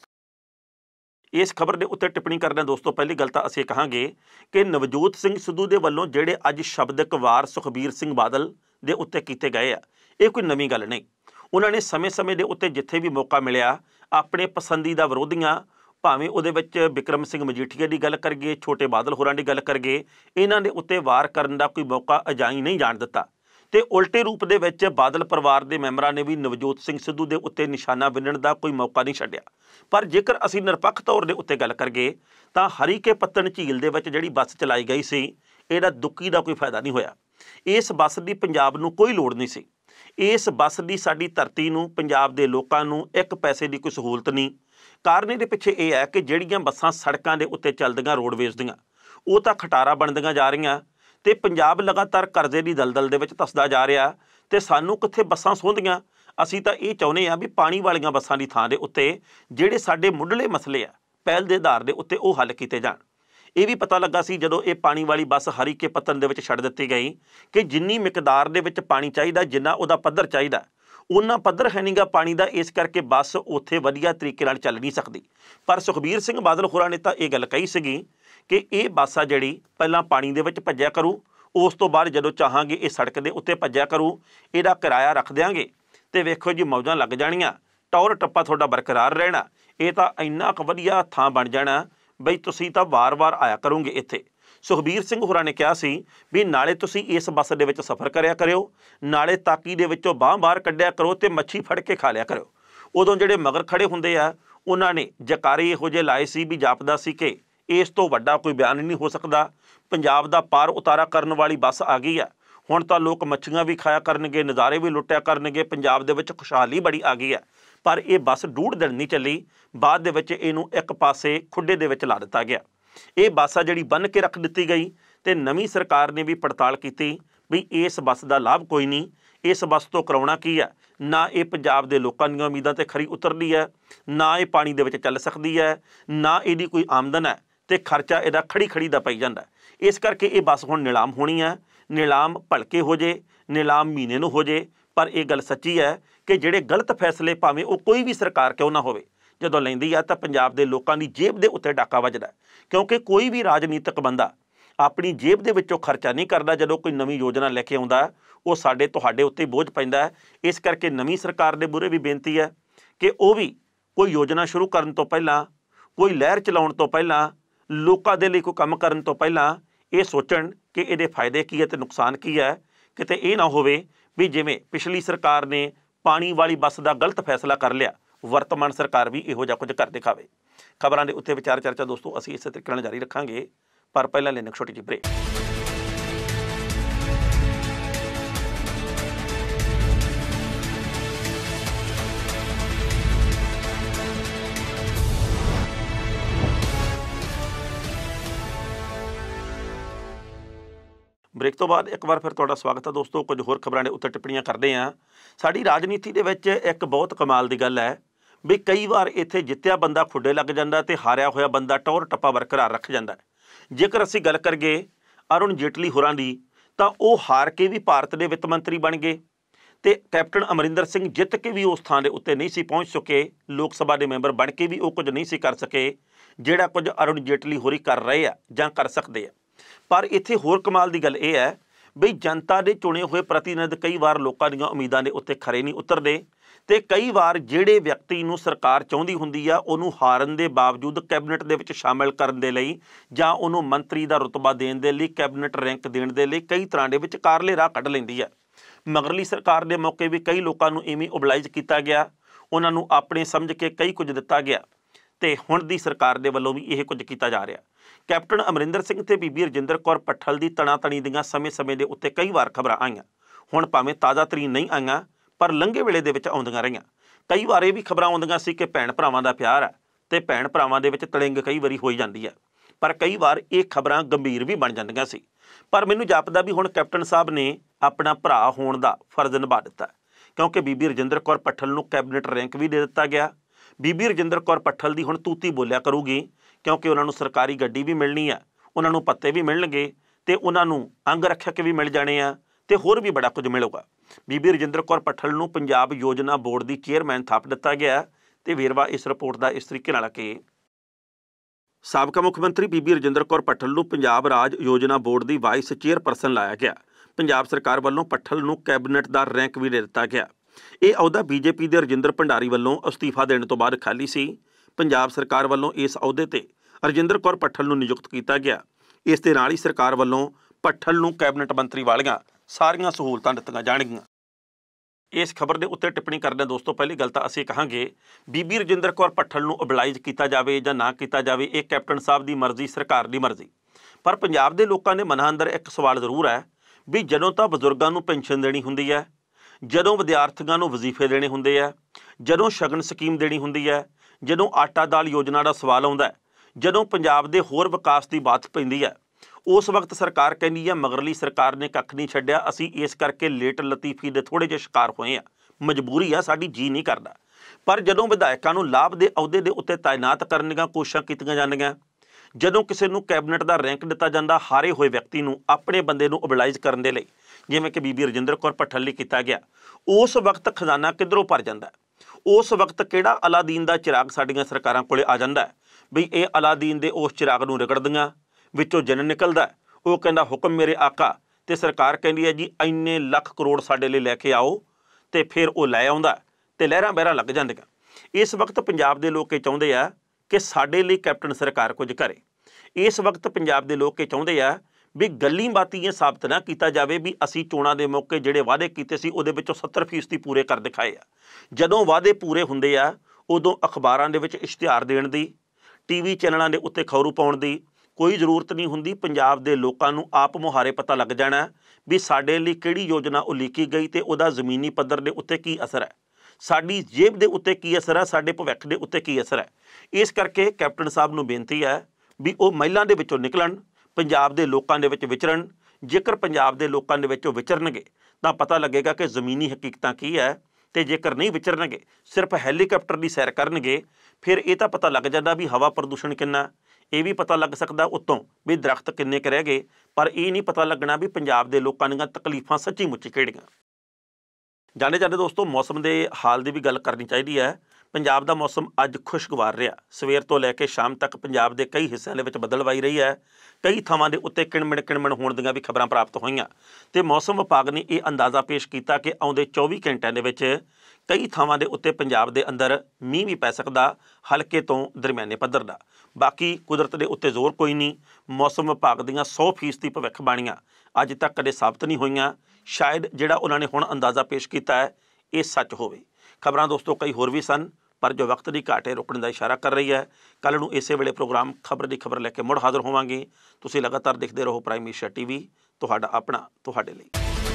ਇਸ ਖਬਰ ਦੇ ਉੱਤੇ ਟਿੱਪਣੀ ਕਰਦਿਆਂ ਦੋਸਤੋ ਪਹਿਲੀ ਗੱਲ ਤਾਂ ਅਸੀਂ ਕਹਾਂਗੇ ਕਿ ਨਵਜੋਤ ਸਿੰਘ ਸਿੱਧੂ ਦੇ ਵੱਲੋਂ ਜਿਹੜੇ ਅੱਜ ਸ਼ਬਦਕ ਵਾਰ ਸੁਖਬੀਰ ਸਿੰਘ ਬਾਦਲ ਦੇ ਉੱਤੇ ਕੀਤੇ ਗਏ ਆ, ਇਹ ਕੋਈ ਨਵੀਂ ਗੱਲ ਨਹੀਂ। ਉਹਨਾਂ ਨੇ ਸਮੇਂ-ਸਮੇਂ ਦੇ ਉੱਤੇ ਜਿੱਥੇ ਵੀ ਮੌਕਾ ਮਿਲਿਆ ਆਪਣੇ ਪਸੰਦੀਦਾ ਵਿਰੋਧੀਆਂ, ਭਾਵੇਂ ਉਹਦੇ ਵਿੱਚ ਬਿਕਰਮ ਸਿੰਘ ਮਜੀਠੀਆ ਦੀ ਗੱਲ ਕਰੀਏ, ਛੋਟੇ ਬਾਦਲ ਹੋਰਾਂ ਦੀ ਗੱਲ ਕਰੀਏ, ਇਹਨਾਂ ਦੇ ਉੱਤੇ ਵਾਰ ਕਰਨ ਦਾ ਕੋਈ ਮੌਕਾ ਅਜਾਈ ਨਹੀਂ ਜਾਣ ਦਿੱਤਾ। ਤੇ ਉਲਟੇ ਰੂਪ ਦੇ ਵਿੱਚ ਬਾਦਲ ਪਰਿਵਾਰ ਦੇ ਮੈਂਬਰਾਂ ਨੇ ਵੀ ਨਵਜੋਤ ਸਿੰਘ ਸਿੱਧੂ ਦੇ ਉੱਤੇ ਨਿਸ਼ਾਨਾ ਵਿੰਨਣ ਦਾ ਕੋਈ ਮੌਕਾ ਨਹੀਂ ਛੱਡਿਆ। ਪਰ ਜੇਕਰ ਅਸੀਂ ਨਿਰਪੱਖ ਤੌਰ ਦੇ ਉੱਤੇ ਗੱਲ ਕਰੀਏ ਤਾਂ ਹਰੀ ਕੇ ਪੱਤਣ ਝੀਲ ਦੇ ਵਿੱਚ ਜਿਹੜੀ ਬੱਸ ਚਲਾਈ ਗਈ ਸੀ, ਇਹਦਾ ਦੁੱਕੀ ਦਾ ਕੋਈ ਫਾਇਦਾ ਨਹੀਂ ਹੋਇਆ। ਇਸ ਬੱਸ ਦੀ ਪੰਜਾਬ ਨੂੰ ਕੋਈ ਲੋੜ ਨਹੀਂ ਸੀ। ਇਸ ਬੱਸ ਦੀ ਸਾਡੀ ਧਰਤੀ ਨੂੰ, ਪੰਜਾਬ ਦੇ ਲੋਕਾਂ ਨੂੰ 1 ਪੈਸੇ ਦੀ ਕੋਈ ਸਹੂਲਤ ਨਹੀਂ। ਕਾਰਨ ਇਹਦੇ ਪਿੱਛੇ ਇਹ ਹੈ ਕਿ ਜਿਹੜੀਆਂ ਬੱਸਾਂ ਸੜਕਾਂ ਦੇ ਉੱਤੇ ਚੱਲਦੀਆਂ, ਰੋਡਵੇਜ਼ ਦੀਆਂ, ਉਹ ਤਾਂ ਖਟਾਰਾ ਬਣਦੀਆਂ ਜਾ ਰਹੀਆਂ ਤੇ ਪੰਜਾਬ ਲਗਾਤਾਰ ਕਰਜ਼ੇ ਦੀ ਦਲਦਲ ਦੇ ਵਿੱਚ ਧੱਸਦਾ ਜਾ ਰਿਹਾ ਤੇ ਸਾਨੂੰ ਕਿੱਥੇ ਬੱਸਾਂ ਸੋਹੰਦੀਆਂ। ਅਸੀਂ ਤਾਂ ਇਹ ਚਾਹੁੰਦੇ ਹਾਂ ਵੀ ਪਾਣੀ ਵਾਲੀਆਂ ਬੱਸਾਂ ਦੀ ਥਾਂ ਦੇ ਉੱਤੇ ਜਿਹੜੇ ਸਾਡੇ ਮੁੱਢਲੇ ਮਸਲੇ ਆ ਪਹਿਲ ਦੇ ਆਧਾਰ ਦੇ ਉੱਤੇ ਉਹ ਹੱਲ ਕੀਤੇ ਜਾਣ। ਇਹ ਵੀ ਪਤਾ ਲੱਗਾ ਸੀ ਜਦੋਂ ਇਹ ਪਾਣੀ ਵਾਲੀ ਬੱਸ ਹਰੀ ਕੇ ਪੱਤਣ ਦੇ ਵਿੱਚ ਛੱਡ ਦਿੱਤੀ ਗਈ ਕਿ ਜਿੰਨੀ ਮਿਕਦਾਰ ਦੇ ਵਿੱਚ ਪਾਣੀ ਚਾਹੀਦਾ, ਜਿੰਨਾ ਉਹਦਾ ਪੱਧਰ ਚਾਹੀਦਾ, ਉਹਨਾਂ ਪੱਧਰ ਹੈ ਨਹੀਂਗਾ ਪਾਣੀ ਦਾ। ਇਸ ਕਰਕੇ ਬੱਸ ਉੱਥੇ ਵਧੀਆ ਤਰੀਕੇ ਨਾਲ ਚੱਲ ਨਹੀਂ ਸਕਦੀ। ਪਰ ਸੁਖਬੀਰ ਸਿੰਘ ਬਾਦਲ ਹੋਰਾਂ ਨੇ ਤਾਂ ਇਹ ਗੱਲ ਕਹੀ ਸੀਗੀ ਕਿ ਇਹ ਬੱਸ ਆ ਜਿਹੜੀ ਪਹਿਲਾਂ ਪਾਣੀ ਦੇ ਵਿੱਚ ਭੱਜਿਆ ਕਰੂ, ਉਸ ਤੋਂ ਬਾਅਦ ਜਦੋਂ ਚਾਹਾਂਗੇ ਇਹ ਸੜਕ ਦੇ ਉੱਤੇ ਭੱਜਿਆ ਕਰੂ, ਇਹਦਾ ਕਿਰਾਇਆ ਰੱਖ ਦਿਆਂਗੇ ਤੇ ਵੇਖੋ ਜੀ ਮੌਜਾਂ ਲੱਗ ਜਾਣੀਆਂ, ਟੌਰ ਟੱਪਾ ਤੁਹਾਡਾ ਬਰਕਰਾਰ ਰਹਿਣਾ। ਇਹ ਤਾਂ ਇੰਨਾ ਕੁ ਵਧੀਆ ਥਾਂ ਬਣ ਜਾਣਾ ਬਈ ਤੁਸੀਂ ਤਾਂ ਵਾਰ-ਵਾਰ ਆਇਆ ਕਰੋਗੇ ਇੱਥੇ। ਸੁਖਬੀਰ ਸਿੰਘ ਹੋਰਾਂ ਨੇ ਕਿਹਾ ਸੀ ਵੀ ਨਾਲੇ ਤੁਸੀਂ ਇਸ ਬੱਸ ਦੇ ਵਿੱਚ ਸਫ਼ਰ ਕਰਿਆ ਕਰਿਓ, ਨਾਲੇ ਤਾਕੀ ਦੇ ਵਿੱਚੋਂ ਬਾਂਹ ਬਾਹਰ ਕੱਢਿਆ ਕਰੋ ਤੇ ਮੱਛੀ ਫੜ ਕੇ ਖਾ ਲਿਆ ਕਰਿਓ। ਉਦੋਂ ਜਿਹੜੇ ਮਗਰ ਖੜੇ ਹੁੰਦੇ ਆ ਉਹਨਾਂ ਨੇ ਜਕਾਰੇ ਇਹੋ ਜਿਹੇ ਲਾਏ ਸੀ ਵੀ ਜਾਪਦਾ ਸੀ ਕਿ ਇਸ ਤੋਂ ਵੱਡਾ ਕੋਈ ਬਿਆਨ ਨਹੀਂ ਹੋ ਸਕਦਾ। ਪੰਜਾਬ ਦਾ ਪਾਰ ਉਤਾਰਾ ਕਰਨ ਵਾਲੀ ਬੱਸ ਆ ਗਈ ਆ। ਹੁਣ ਤਾਂ ਲੋਕ ਮੱਛੀਆਂ ਵੀ ਖਾਇਆ ਕਰਨਗੇ, ਨਜ਼ਾਰੇ ਵੀ ਲੁੱਟਿਆ ਕਰਨਗੇ, ਪੰਜਾਬ ਦੇ ਵਿੱਚ ਖੁਸ਼ਹਾਲੀ ਬੜੀ ਆ ਗਈ ਆ। ਪਰ ਇਹ ਬੱਸ ਡੂਢ ਦਿਨ ਨਹੀਂ ਚੱਲੀ, ਬਾਅਦ ਦੇ ਵਿੱਚ ਇਹਨੂੰ ਇੱਕ ਪਾਸੇ ਖੁੱਡੇ ਦੇ ਵਿੱਚ ਲਾ ਦਿੱਤਾ ਗਿਆ। ਇਹ ਬੱਸ ਆ ਜਿਹੜੀ ਬੰਨ੍ਹ ਕੇ ਰੱਖ ਦਿੱਤੀ ਗਈ ਤੇ ਨਵੀਂ ਸਰਕਾਰ ਨੇ ਵੀ ਪੜਤਾਲ ਕੀਤੀ ਵੀ ਇਸ ਬੱਸ ਦਾ ਲਾਭ ਕੋਈ ਨਹੀਂ। ਇਸ ਬੱਸ ਤੋਂ ਕਰਾਉਣਾ ਕੀ ਹੈ? ਨਾ ਇਹ ਪੰਜਾਬ ਦੇ ਲੋਕਾਂ ਦੀਆਂ ਉਮੀਦਾਂ ਤੇ ਖਰੀ ਉਤਰਦੀ ਹੈ, ਨਾ ਇਹ ਪਾਣੀ ਦੇ ਵਿੱਚ ਚੱਲ ਸਕਦੀ ਹੈ, ਨਾ ਇਹਦੀ ਕੋਈ ਆਮਦਨ ਹੈ ਤੇ ਖਰਚਾ ਇਹਦਾ ਖੜੀ ਦਾ ਪਈ ਜਾਂਦਾ। ਇਸ ਕਰਕੇ ਇਹ ਬੱਸ ਹੁਣ ਨਿਲਾਮ ਹੋਣੀ ਹੈ। ਨਿਲਾਮ ਭਲਕੇ ਹੋ ਜੇ, ਨਿਲਾਮ ਮਹੀਨੇ ਨੂੰ ਹੋ ਜੇ, ਪਰ ਇਹ ਗੱਲ ਸੱਚੀ ਹੈ ਕਿ ਜਿਹੜੇ ਗਲਤ ਫੈਸਲੇ ਭਾਵੇਂ ਉਹ ਕੋਈ ਵੀ ਸਰਕਾਰ ਕਿਉਂ ਨਾ ਹੋਵੇ ਜਦੋਂ ਲੈਂਦੀ ਆ ਤਾਂ ਪੰਜਾਬ ਦੇ ਲੋਕਾਂ ਦੀ ਜੇਬ ਦੇ ਉੱਤੇ ਡਾਕਾ ਵੱਜਦਾ। ਕਿਉਂਕਿ ਕੋਈ ਵੀ ਰਾਜਨੀਤਿਕ ਬੰਦਾ ਆਪਣੀ ਜੇਬ ਦੇ ਵਿੱਚੋਂ ਖਰਚਾ ਨਹੀਂ ਕਰਦਾ। ਜਦੋਂ ਕੋਈ ਨਵੀਂ ਯੋਜਨਾ ਲੈ ਕੇ ਆਉਂਦਾ ਉਹ ਸਾਡੇ ਤੁਹਾਡੇ ਉੱਤੇ ਬੋਝ ਪੈਂਦਾ ਹੈ। ਇਸ ਕਰਕੇ ਨਵੀਂ ਸਰਕਾਰ ਦੇ ਮੂਹਰੇ ਵੀ ਬੇਨਤੀ ਹੈ ਕਿ ਉਹ ਵੀ ਕੋਈ ਯੋਜਨਾ ਸ਼ੁਰੂ ਕਰਨ ਤੋਂ ਪਹਿਲਾਂ, ਕੋਈ ਲਹਿਰ ਚਲਾਉਣ ਤੋਂ ਪਹਿਲਾਂ, ਲੋਕਾਂ ਦੇ ਲਈ ਕੋਈ ਕੰਮ ਕਰਨ ਤੋਂ ਪਹਿਲਾਂ ਇਹ ਸੋਚਣ ਕਿ ਇਹਦੇ ਫਾਇਦੇ ਕੀ ਹੈ ਤੇ ਨੁਕਸਾਨ ਕੀ ਹੈ। ਕਿਤੇ ਇਹ ਨਾ ਹੋਵੇ ਵੀ ਜਿਵੇਂ ਪਿਛਲੀ ਸਰਕਾਰ ਨੇ ਪਾਣੀ ਵਾਲੀ ਬੱਸ ਦਾ ਗਲਤ ਫੈਸਲਾ ਕਰ ਲਿਆ, ਵਰਤਮਾਨ ਸਰਕਾਰ ਵੀ ਇਹੋ ਜਿਹਾ ਕੁਝ ਕਰ ਦਿਖਾਵੇ। ਖਬਰਾਂ ਦੇ ਉੱਤੇ ਵਿਚਾਰ ਚਰਚਾ ਦੋਸਤੋ ਅਸੀਂ ਇਸੇ ਤਰੀਕੇ ਨਾਲ ਜਾਰੀ ਰੱਖਾਂਗੇ, ਪਰ ਪਹਿਲਾਂ ਲੈਣੇ ਛੋਟੀ ਜਿਹੀ ਬ੍ਰੇਕ। ਬ੍ਰੇਕ ਤੋਂ ਬਾਅਦ ਇੱਕ ਵਾਰ ਫਿਰ ਤੁਹਾਡਾ ਸਵਾਗਤ ਹੈ ਦੋਸਤੋ। ਕੁਝ ਹੋਰ ਖਬਰਾਂ ਦੇ ਉੱਤੇ ਟਿੱਪਣੀਆਂ ਕਰਦੇ ਹਾਂ। ਸਾਡੀ ਰਾਜਨੀਤੀ ਦੇ ਵਿੱਚ ਇੱਕ ਬਹੁਤ ਕਮਾਲ ਦੀ ਗੱਲ ਹੈ ਵੀ ਕਈ ਵਾਰ ਇੱਥੇ ਜਿੱਤਿਆ ਬੰਦਾ ਖੁੱਡੇ ਲੱਗ ਜਾਂਦਾ ਤੇ ਹਾਰਿਆ ਹੋਇਆ ਬੰਦਾ ਟੌਰ ਟੱਪਾ ਬਰਕਰਾਰ ਰੱਖ ਜਾਂਦਾ। ਜੇਕਰ ਅਸੀਂ ਗੱਲ ਕਰੀਏ ਅਰੁਣ ਜੇਟਲੀ ਹੋਰਾਂ ਦੀ ਤਾਂ ਉਹ ਹਾਰ ਕੇ ਵੀ ਭਾਰਤ ਦੇ ਵਿੱਤ ਮੰਤਰੀ ਬਣ ਗਏ ਤੇ ਕੈਪਟਨ ਅਮਰਿੰਦਰ ਸਿੰਘ ਜਿੱਤ ਕੇ ਵੀ ਉਸ ਥਾਂ ਦੇ ਉੱਤੇ ਨਹੀਂ ਸੀ ਪਹੁੰਚ ਸਕੇ। ਲੋਕ ਸਭਾ ਦੇ ਮੈਂਬਰ ਬਣ ਕੇ ਵੀ ਉਹ ਕੁਝ ਨਹੀਂ ਸੀ ਕਰ ਸਕੇ ਜਿਹੜਾ ਕੁਝ ਅਰੁਣ ਜੇਟਲੀ ਹੋਰੀ ਕਰ ਰਹੇ ਆ ਜਾਂ ਕਰ ਸਕਦੇ ਆ। ਪਰ ਇੱਥੇ ਹੋਰ ਕਮਾਲ ਦੀ ਗੱਲ ਇਹ ਹੈ ਬਈ ਜਨਤਾ ਦੇ ਚੁਣੇ ਹੋਏ ਪ੍ਰਤੀਨਿਧ ਕਈ ਵਾਰ ਲੋਕਾਂ ਦੀਆਂ ਉਮੀਦਾਂ ਦੇ ਉੱਤੇ ਖਰੇ ਨਹੀਂ ਉਤਰਦੇ ਤੇ ਕਈ ਵਾਰ ਜਿਹੜੇ ਵਿਅਕਤੀ ਨੂੰ ਸਰਕਾਰ ਚਾਹੁੰਦੀ ਹੁੰਦੀ ਆ ਉਹਨੂੰ ਹਾਰਨ ਦੇ ਬਾਵਜੂਦ ਕੈਬਨਿਟ ਦੇ ਵਿੱਚ ਸ਼ਾਮਿਲ ਕਰਨ ਦੇ ਲਈ ਜਾਂ ਉਹਨੂੰ ਮੰਤਰੀ ਦਾ ਰੁਤਬਾ ਦੇਣ ਦੇ ਲਈ, ਕੈਬਨਿਟ ਰੈਂਕ ਦੇਣ ਦੇ ਲਈ ਕਈ ਤਰ੍ਹਾਂ ਦੇ ਵਿੱਚ ਕਾਰਲੇ ਰਾਹ ਕੱਢ ਲੈਂਦੀ ਹੈ। ਮਗਰਲੀ ਸਰਕਾਰ ਦੇ ਮੌਕੇ ਵੀ ਕਈ ਲੋਕਾਂ ਨੂੰ ਇਵੇਂ ਓਬਲਾਈਜ਼ ਕੀਤਾ ਗਿਆ, ਉਹਨਾਂ ਨੂੰ ਆਪਣੇ ਸਮਝ ਕੇ ਕਈ ਕੁਝ ਦਿੱਤਾ ਗਿਆ ਤੇ ਹੁਣ ਦੀ ਸਰਕਾਰ ਦੇ ਵੱਲੋਂ ਵੀ ਇਹ ਕੁਝ ਕੀਤਾ ਜਾ ਰਿਹਾ। ਕੈਪਟਨ ਅਮਰਿੰਦਰ ਸਿੰਘ ਤੇ ਬੀਬੀ ਰਜਿੰਦਰ ਕੌਰ ਭੱਠਲ ਦੀ ਤਣਾਤਣੀ ਦੀਆਂ ਸਮੇਂ ਦੇ ਉੱਤੇ ਕਈ ਵਾਰ ਖਬਰਾਂ ਆਈਆਂ। ਹੁਣ ਭਾਵੇਂ ਤਾਜ਼ਾ ਤਰੀਨ ਨਹੀਂ ਆਈਆਂ ਪਰ ਲੰਘੇ ਵੇਲੇ ਦੇ ਵਿੱਚ ਆਉਂਦੀਆਂ ਰਹੀਆਂ। ਕਈ ਵਾਰ ਇਹ ਵੀ ਖਬਰਾਂ ਆਉਂਦੀਆਂ ਸੀ ਕਿ ਭੈਣ ਭਰਾਵਾਂ ਦਾ ਪਿਆਰ ਹੈ ਤੇ ਭੈਣ ਭਰਾਵਾਂ ਦੇ ਵਿੱਚ ਤਲਿੰਗ ਕਈ ਵਾਰੀ ਹੋਈ ਜਾਂਦੀ ਹੈ, ਪਰ ਕਈ ਵਾਰ ਇਹ ਖਬਰਾਂ ਗੰਭੀਰ ਵੀ ਬਣ ਜਾਂਦੀਆਂ ਸੀ। ਪਰ ਮੈਨੂੰ ਜਾਪਦਾ ਵੀ ਹੁਣ ਕੈਪਟਨ ਸਾਹਿਬ ਨੇ ਆਪਣਾ ਭਰਾ ਹੋਣ ਦਾ ਫਰਜ਼ ਨਿਭਾ ਦਿੱਤਾ ਕਿਉਂਕਿ ਬੀਬੀ ਰਜਿੰਦਰ ਕੌਰ ਭੱਠਲ ਨੂੰ ਕੈਬਨਿਟ ਰੈਂਕ ਵੀ ਦੇ ਦਿੱਤਾ ਗਿਆ। ਬੀਬੀ ਰਜਿੰਦਰ ਕੌਰ ਭੱਠਲ ਦੀ ਹੁਣ ਤੂਤੀ ਬੋਲਿਆ ਕਰੂਗੀ ਕਿਉਂਕਿ ਉਹਨਾਂ ਨੂੰ ਸਰਕਾਰੀ ਗੱਡੀ ਵੀ ਮਿਲਣੀ ਆ, ਉਹਨਾਂ ਨੂੰ ਪੱਤੇ ਵੀ ਮਿਲਣਗੇ ਤੇ ਉਹਨਾਂ ਨੂੰ ਅੰਗ ਰੱਖਿਅਕ ਵੀ ਮਿਲ ਜਾਣੇ ਆ ਤੇ ਹੋਰ ਵੀ ਬੜਾ ਕੁਝ ਮਿਲੂਗਾ। ਬੀਬੀ ਰਜਿੰਦਰ ਕੌਰ ਭੱਠਲ ਨੂੰ ਪੰਜਾਬ ਯੋਜਨਾ ਬੋਰਡ ਦੀ ਚੇਅਰਮੈਨ ਥਾਪ ਦਿੱਤਾ ਗਿਆ ਤੇ ਵੇਰਵਾ ਇਸ ਰਿਪੋਰਟ ਦਾ ਇਸ ਤਰੀਕੇ ਨਾਲ ਕਿ ਸਾਬਕਾ ਮੁੱਖ ਮੰਤਰੀ ਬੀਬੀ ਰਜਿੰਦਰ ਕੌਰ ਭੱਠਲ ਨੂੰ ਪੰਜਾਬ ਰਾਜ ਯੋਜਨਾ ਬੋਰਡ ਦੀ ਵਾਈਸ ਚੇਅਰਪਰਸਨ ਲਾਇਆ ਗਿਆ। ਪੰਜਾਬ ਸਰਕਾਰ ਵੱਲੋਂ ਭੱਠਲ ਨੂੰ ਕੈਬਨਿਟ ਦਾ ਰੈਂਕ ਵੀ ਦੇ ਦਿੱਤਾ ਗਿਆ। ਇਹ ਅਹੁਦਾ ਬੀਜੇਪੀ ਦੇ ਰਜਿੰਦਰ ਭੰਡਾਰੀ ਵੱਲੋਂ ਅਸਤੀਫਾ ਦੇਣ ਤੋਂ ਬਾਅਦ ਖਾਲੀ ਸੀ। ਪੰਜਾਬ ਸਰਕਾਰ ਵੱਲੋਂ ਇਸ ਅਹੁਦੇ ਤੇ ਰਜਿੰਦਰ ਕੌਰ ਭੱਠਲ ਨੂੰ ਨਿਯੁਕਤ ਕੀਤਾ ਗਿਆ। ਇਸ ਦੇ ਨਾਲ ਹੀ ਸਰਕਾਰ ਵੱਲੋਂ ਭੱਠਲ ਨੂੰ ਕੈਬਨਿਟ ਮੰਤਰੀ ਵਾਲੀਆਂ ਸਾਰੀਆਂ ਸਹੂਲਤਾਂ ਦਿੱਤੀਆਂ ਜਾਣਗੀਆਂ। ਇਸ ਖਬਰ ਦੇ ਉੱਤੇ ਟਿੱਪਣੀ ਕਰਦੇ ਦੋਸਤੋ ਪਹਿਲੀ ਗੱਲ ਤਾਂ ਅਸੀਂ ਕਹਾਂਗੇ ਬੀਬੀ ਰਜਿੰਦਰ ਕੌਰ ਭੱਠਲ ਨੂੰ ਓਬਲਾਈਜ਼ ਕੀਤਾ ਜਾਵੇ ਜਾਂ ਨਾ ਕੀਤਾ ਜਾਵੇ ਇਹ ਕੈਪਟਨ ਸਾਹਿਬ ਦੀ ਮਰਜ਼ੀ, ਸਰਕਾਰ ਦੀ ਮਰਜ਼ੀ। ਪਰ ਪੰਜਾਬ ਦੇ ਲੋਕਾਂ ਦੇ ਮਨਾਂ ਅੰਦਰ ਇੱਕ ਸਵਾਲ ਜ਼ਰੂਰ ਹੈ ਵੀ ਜਦੋਂ ਤਾਂ ਬਜ਼ੁਰਗਾਂ ਨੂੰ ਪੈਨਸ਼ਨ ਦੇਣੀ ਹੁੰਦੀ ਹੈ, ਜਦੋਂ ਵਿਦਿਆਰਥੀਆਂ ਨੂੰ ਵਜ਼ੀਫੇ ਦੇਣੇ ਹੁੰਦੇ ਆ, ਜਦੋਂ ਸ਼ਗਨ ਸਕੀਮ ਦੇਣੀ ਹੁੰਦੀ ਹੈ, ਜਦੋਂ ਆਟਾ ਦਾਲ ਯੋਜਨਾ ਦਾ ਸਵਾਲ ਆਉਂਦਾ, ਜਦੋਂ ਪੰਜਾਬ ਦੇ ਹੋਰ ਵਿਕਾਸ ਦੀ ਬਾਤ ਪੈਂਦੀ ਹੈ, ਉਸ ਵਕਤ ਸਰਕਾਰ ਕਹਿੰਦੀ ਹੈ ਮਗਰਲੀ ਸਰਕਾਰ ਨੇ ਕੱਖ ਨਹੀਂ ਛੱਡਿਆ, ਅਸੀਂ ਇਸ ਕਰਕੇ ਲੇਟ ਲਤੀਫੀ ਦੇ ਥੋੜ੍ਹੇ ਜਿਹੇ ਸ਼ਿਕਾਰ ਹੋਏ ਹਾਂ, ਮਜਬੂਰੀ ਆ ਸਾਡੀ, ਜੀ ਨਹੀਂ ਕਰਦਾ। ਪਰ ਜਦੋਂ ਵਿਧਾਇਕਾਂ ਨੂੰ ਲਾਭ ਦੇ ਅਹੁਦੇ ਦੇ ਉੱਤੇ ਤਾਇਨਾਤ ਕਰਨ ਦੀਆਂ ਕੋਸ਼ਿਸ਼ਾਂ ਕੀਤੀਆਂ ਜਾਂਦੀਆਂ, ਜਦੋਂ ਕਿਸੇ ਨੂੰ ਕੈਬਨਿਟ ਦਾ ਰੈਂਕ ਦਿੱਤਾ ਜਾਂਦਾ ਹਾਰੇ ਹੋਏ ਵਿਅਕਤੀ ਨੂੰ ਆਪਣੇ ਬੰਦੇ ਨੂੰ ਓਬਲਾਈਜ਼ ਕਰਨ ਦੇ ਲਈ, ਜਿਵੇਂ ਕਿ ਬੀਬੀ ਰਜਿੰਦਰ ਕੌਰ ਭੱਠਲ ਲਈ ਕੀਤਾ ਗਿਆ, ਉਸ ਵਕਤ ਖਜ਼ਾਨਾ ਕਿੱਧਰੋਂ ਭਰ ਜਾਂਦਾ। ਉਸ ਵਕਤ ਕਿਹੜਾ ਅਲਾਦੀਨ ਦਾ ਚਿਰਾਗ ਸਾਡੀਆਂ ਸਰਕਾਰਾਂ ਕੋਲੇ ਆ ਜਾਂਦਾ ਵੀ ਇਹ ਅਲਾਦੀਨ ਦੇ ਉਸ ਚਿਰਾਗ ਨੂੰ ਰਗੜਦੀਆਂ, ਵਿੱਚੋਂ ਜਨ ਨਿਕਲਦਾ, ਉਹ ਕਹਿੰਦਾ ਹੁਕਮ ਮੇਰੇ ਆਕਾ, ਤੇ ਸਰਕਾਰ ਕਹਿੰਦੀ ਹੈ ਜੀ ਇੰਨੇ ਲੱਖ ਕਰੋੜ ਸਾਡੇ ਲਈ ਲੈ ਕੇ ਆਓ, ਤੇ ਫਿਰ ਉਹ ਲੈ ਆਉਂਦਾ ਤੇ ਲਹਿਰਾਂ ਬਹਿਰਾਂ ਲੱਗ ਜਾਂਦੀਆਂ। ਇਸ ਵਕਤ ਪੰਜਾਬ ਦੇ ਲੋਕ ਇਹ ਚਾਹੁੰਦੇ ਆ कि साडे लई कैप्टन सरकार कुछ करे। इस वक्त पंजाब दे लोग ये चाहुंदे आ भी गल्ली बाती साबित ना किया जाए भी असी चोणां दे मौके जिहड़े वादे कीते सी उहदे विचों 70% पूरे कर दिखाए आ। जदों वादे पूरे हुंदे आ उदों अखबारां दे विच इश्तिहार देण दी, टीवी चैनलों के उत्ते खबरू पाउण दी कोई जरूरत नहीं हुंदी। पंजाब दे लोकां नूं आप मुहारे पता लग जाना भी साडे लई किहड़ी योजना उलीकी गई ते उहदा ज़मीनी पद्धर दे उत्ते की असर है, साडी जेब दे उत्ते की असर है, साडे भविख दे उत्ते की असर है। इस करके कैप्टन साहब नूं बेनती है भी वो महिलां दे विचों निकलण, पंजाब दे लोकां दे विच विचरण। जेकर पंजाब दे लोकां दे विचों विचरनगे तां पता लगेगा कि ज़मीनी हकीकतां की है, ते जेकर नहीं विचरनगे सिर्फ हैलीकैप्टर की सैर करनगे फिर ये तो पता लग जाता भी हवा प्रदूषण कितना, ये भी पता लग सकता उत्तों भी दरख्त किन्ने क रह गए, पर यह नहीं पता लगना भी पंजाब दे लोकां दीयां तकलीफां सच्ची मुच्ची किहड़ियां। जाने जाने दोस्तों मौसम के हाल की भी गल करनी चाहिए है। पंजाब का मौसम अज खुशगवार रहा। सवेर तो लैके शाम तक पंजाब के कई हिस्सों के बदलवाई रही है। कई थावां के उत्ते किणमिण होण दीयां भी खबरां प्राप्त होईयां ते मौसम विभाग ने यह अंदाज़ा पेश किया कि आउंदे 24 घंटिਆਂ ਦੇ ਵਿੱਚ कई थावां के उत्ते पंजाब के अंदर मींह भी पै सकदा, हल्के तो दरमियाने पद्धर दा। बाकी कुदरत के उत्ते जोर कोई नहीं। मौसम विभाग दीयां 100% भविष्यवाणियां अज तक कदे साबित नहीं होईयां। शायद जिहड़ा उन्होंने हुण अंदाज़ा पेश किया है ये सच होवे। खबरां दोस्तों कई होर भी सन पर जो वक्त की घाट है रोकने का इशारा कर रही है। कल नूं इसे वेले प्रोग्राम खबर की खबर लैके मुड़ हाज़र होवांगे। तुसीं लगातार देखते रहो प्राइम एशिया टीवी, तुहाडा अपना तुहाडे लई।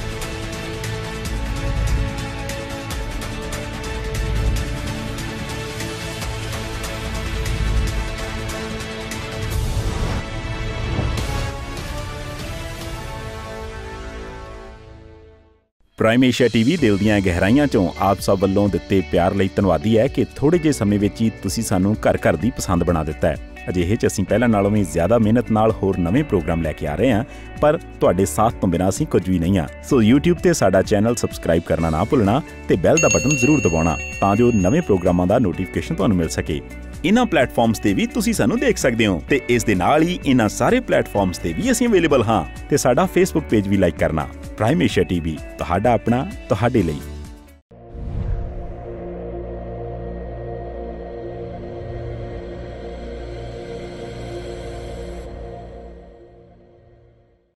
ਪ੍ਰਾਈਮ ਏਸ਼ੀਆ ਟੀਵੀ ਦਿਲ ਦੀਆਂ ਗਹਿਰਾਈਆਂ ਚੋਂ ਆਪ ਸਭ ਵੱਲੋਂ ਦਿੱਤੇ ਪਿਆਰ ਲਈ ਧੰਨਵਾਦੀ ਹੈ ਕਿ ਥੋੜੇ ਜਿਹੇ ਸਮੇਂ ਵਿੱਚ ਹੀ ਤੁਸੀਂ ਸਾਨੂੰ ਘਰ ਘਰ ਦੀ ਪਸੰਦ ਬਣਾ ਦਿੱਤਾ ਹੈ। ਅਜਿਹੇ 'ਚ ਅਸੀਂ ਪਹਿਲਾਂ ਨਾਲੋਂ ਵੀ ਜ਼ਿਆਦਾ ਮਿਹਨਤ ਨਾਲ ਹੋਰ ਨਵੇਂ ਪ੍ਰੋਗਰਾਮ ਲੈ ਕੇ ਆ ਰਹੇ ਹਾਂ, ਪਰ ਤੁਹਾਡੇ ਸਾਥ ਤੋਂ ਬਿਨਾਂ ਅਸੀਂ ਕੁਝ ਵੀ ਨਹੀਂ ਹਾਂ। ਸੋ YouTube ਤੇ ਸਾਡਾ ਚੈਨਲ ਸਬਸਕ੍ਰਾਈਬ ਕਰਨਾ ਨਾ ਭੁੱਲਣਾ ਤੇ ਬੈਲ ਦਾ ਬਟਨ ਜ਼ਰੂਰ ਦਬਾਉਣਾ ਤਾਂ ਜੋ ਨਵੇਂ ਪ੍ਰੋਗਰਾਮਾਂ ਦਾ ਨੋਟੀਫਿਕੇਸ਼ਨ ਤੁਹਾਨੂੰ ਮਿਲ ਸਕੇ। ਇਹਨਾਂ ਪਲੇਟਫਾਰਮਸ ਤੇ ਵੀ ਤੁਸੀਂ ਸਾਨੂੰ ਦੇਖ ਸਕਦੇ ਹੋ ਤੇ ਇਸ ਦੇ ਨਾਲ ਹੀ ਇਹਨਾਂ ਸਾਰੇ ਪਲੇਟਫਾਰਮਸ ਤੇ ਵੀ ਅਸੀਂ ਅਵੇਲੇਬਲ ਹਾਂ ਤੇ ਸਾਡਾ Facebook ਪੇਜ ਵੀ ਲਾਈਕ ਕਰਨਾ। ਪ੍ਰਾਈਮ ਏਸ਼ੀਆ ਟੀਵੀ, ਤੁਹਾਡਾ ਆਪਣਾ, ਤੁਹਾਡੇ ਲਈ।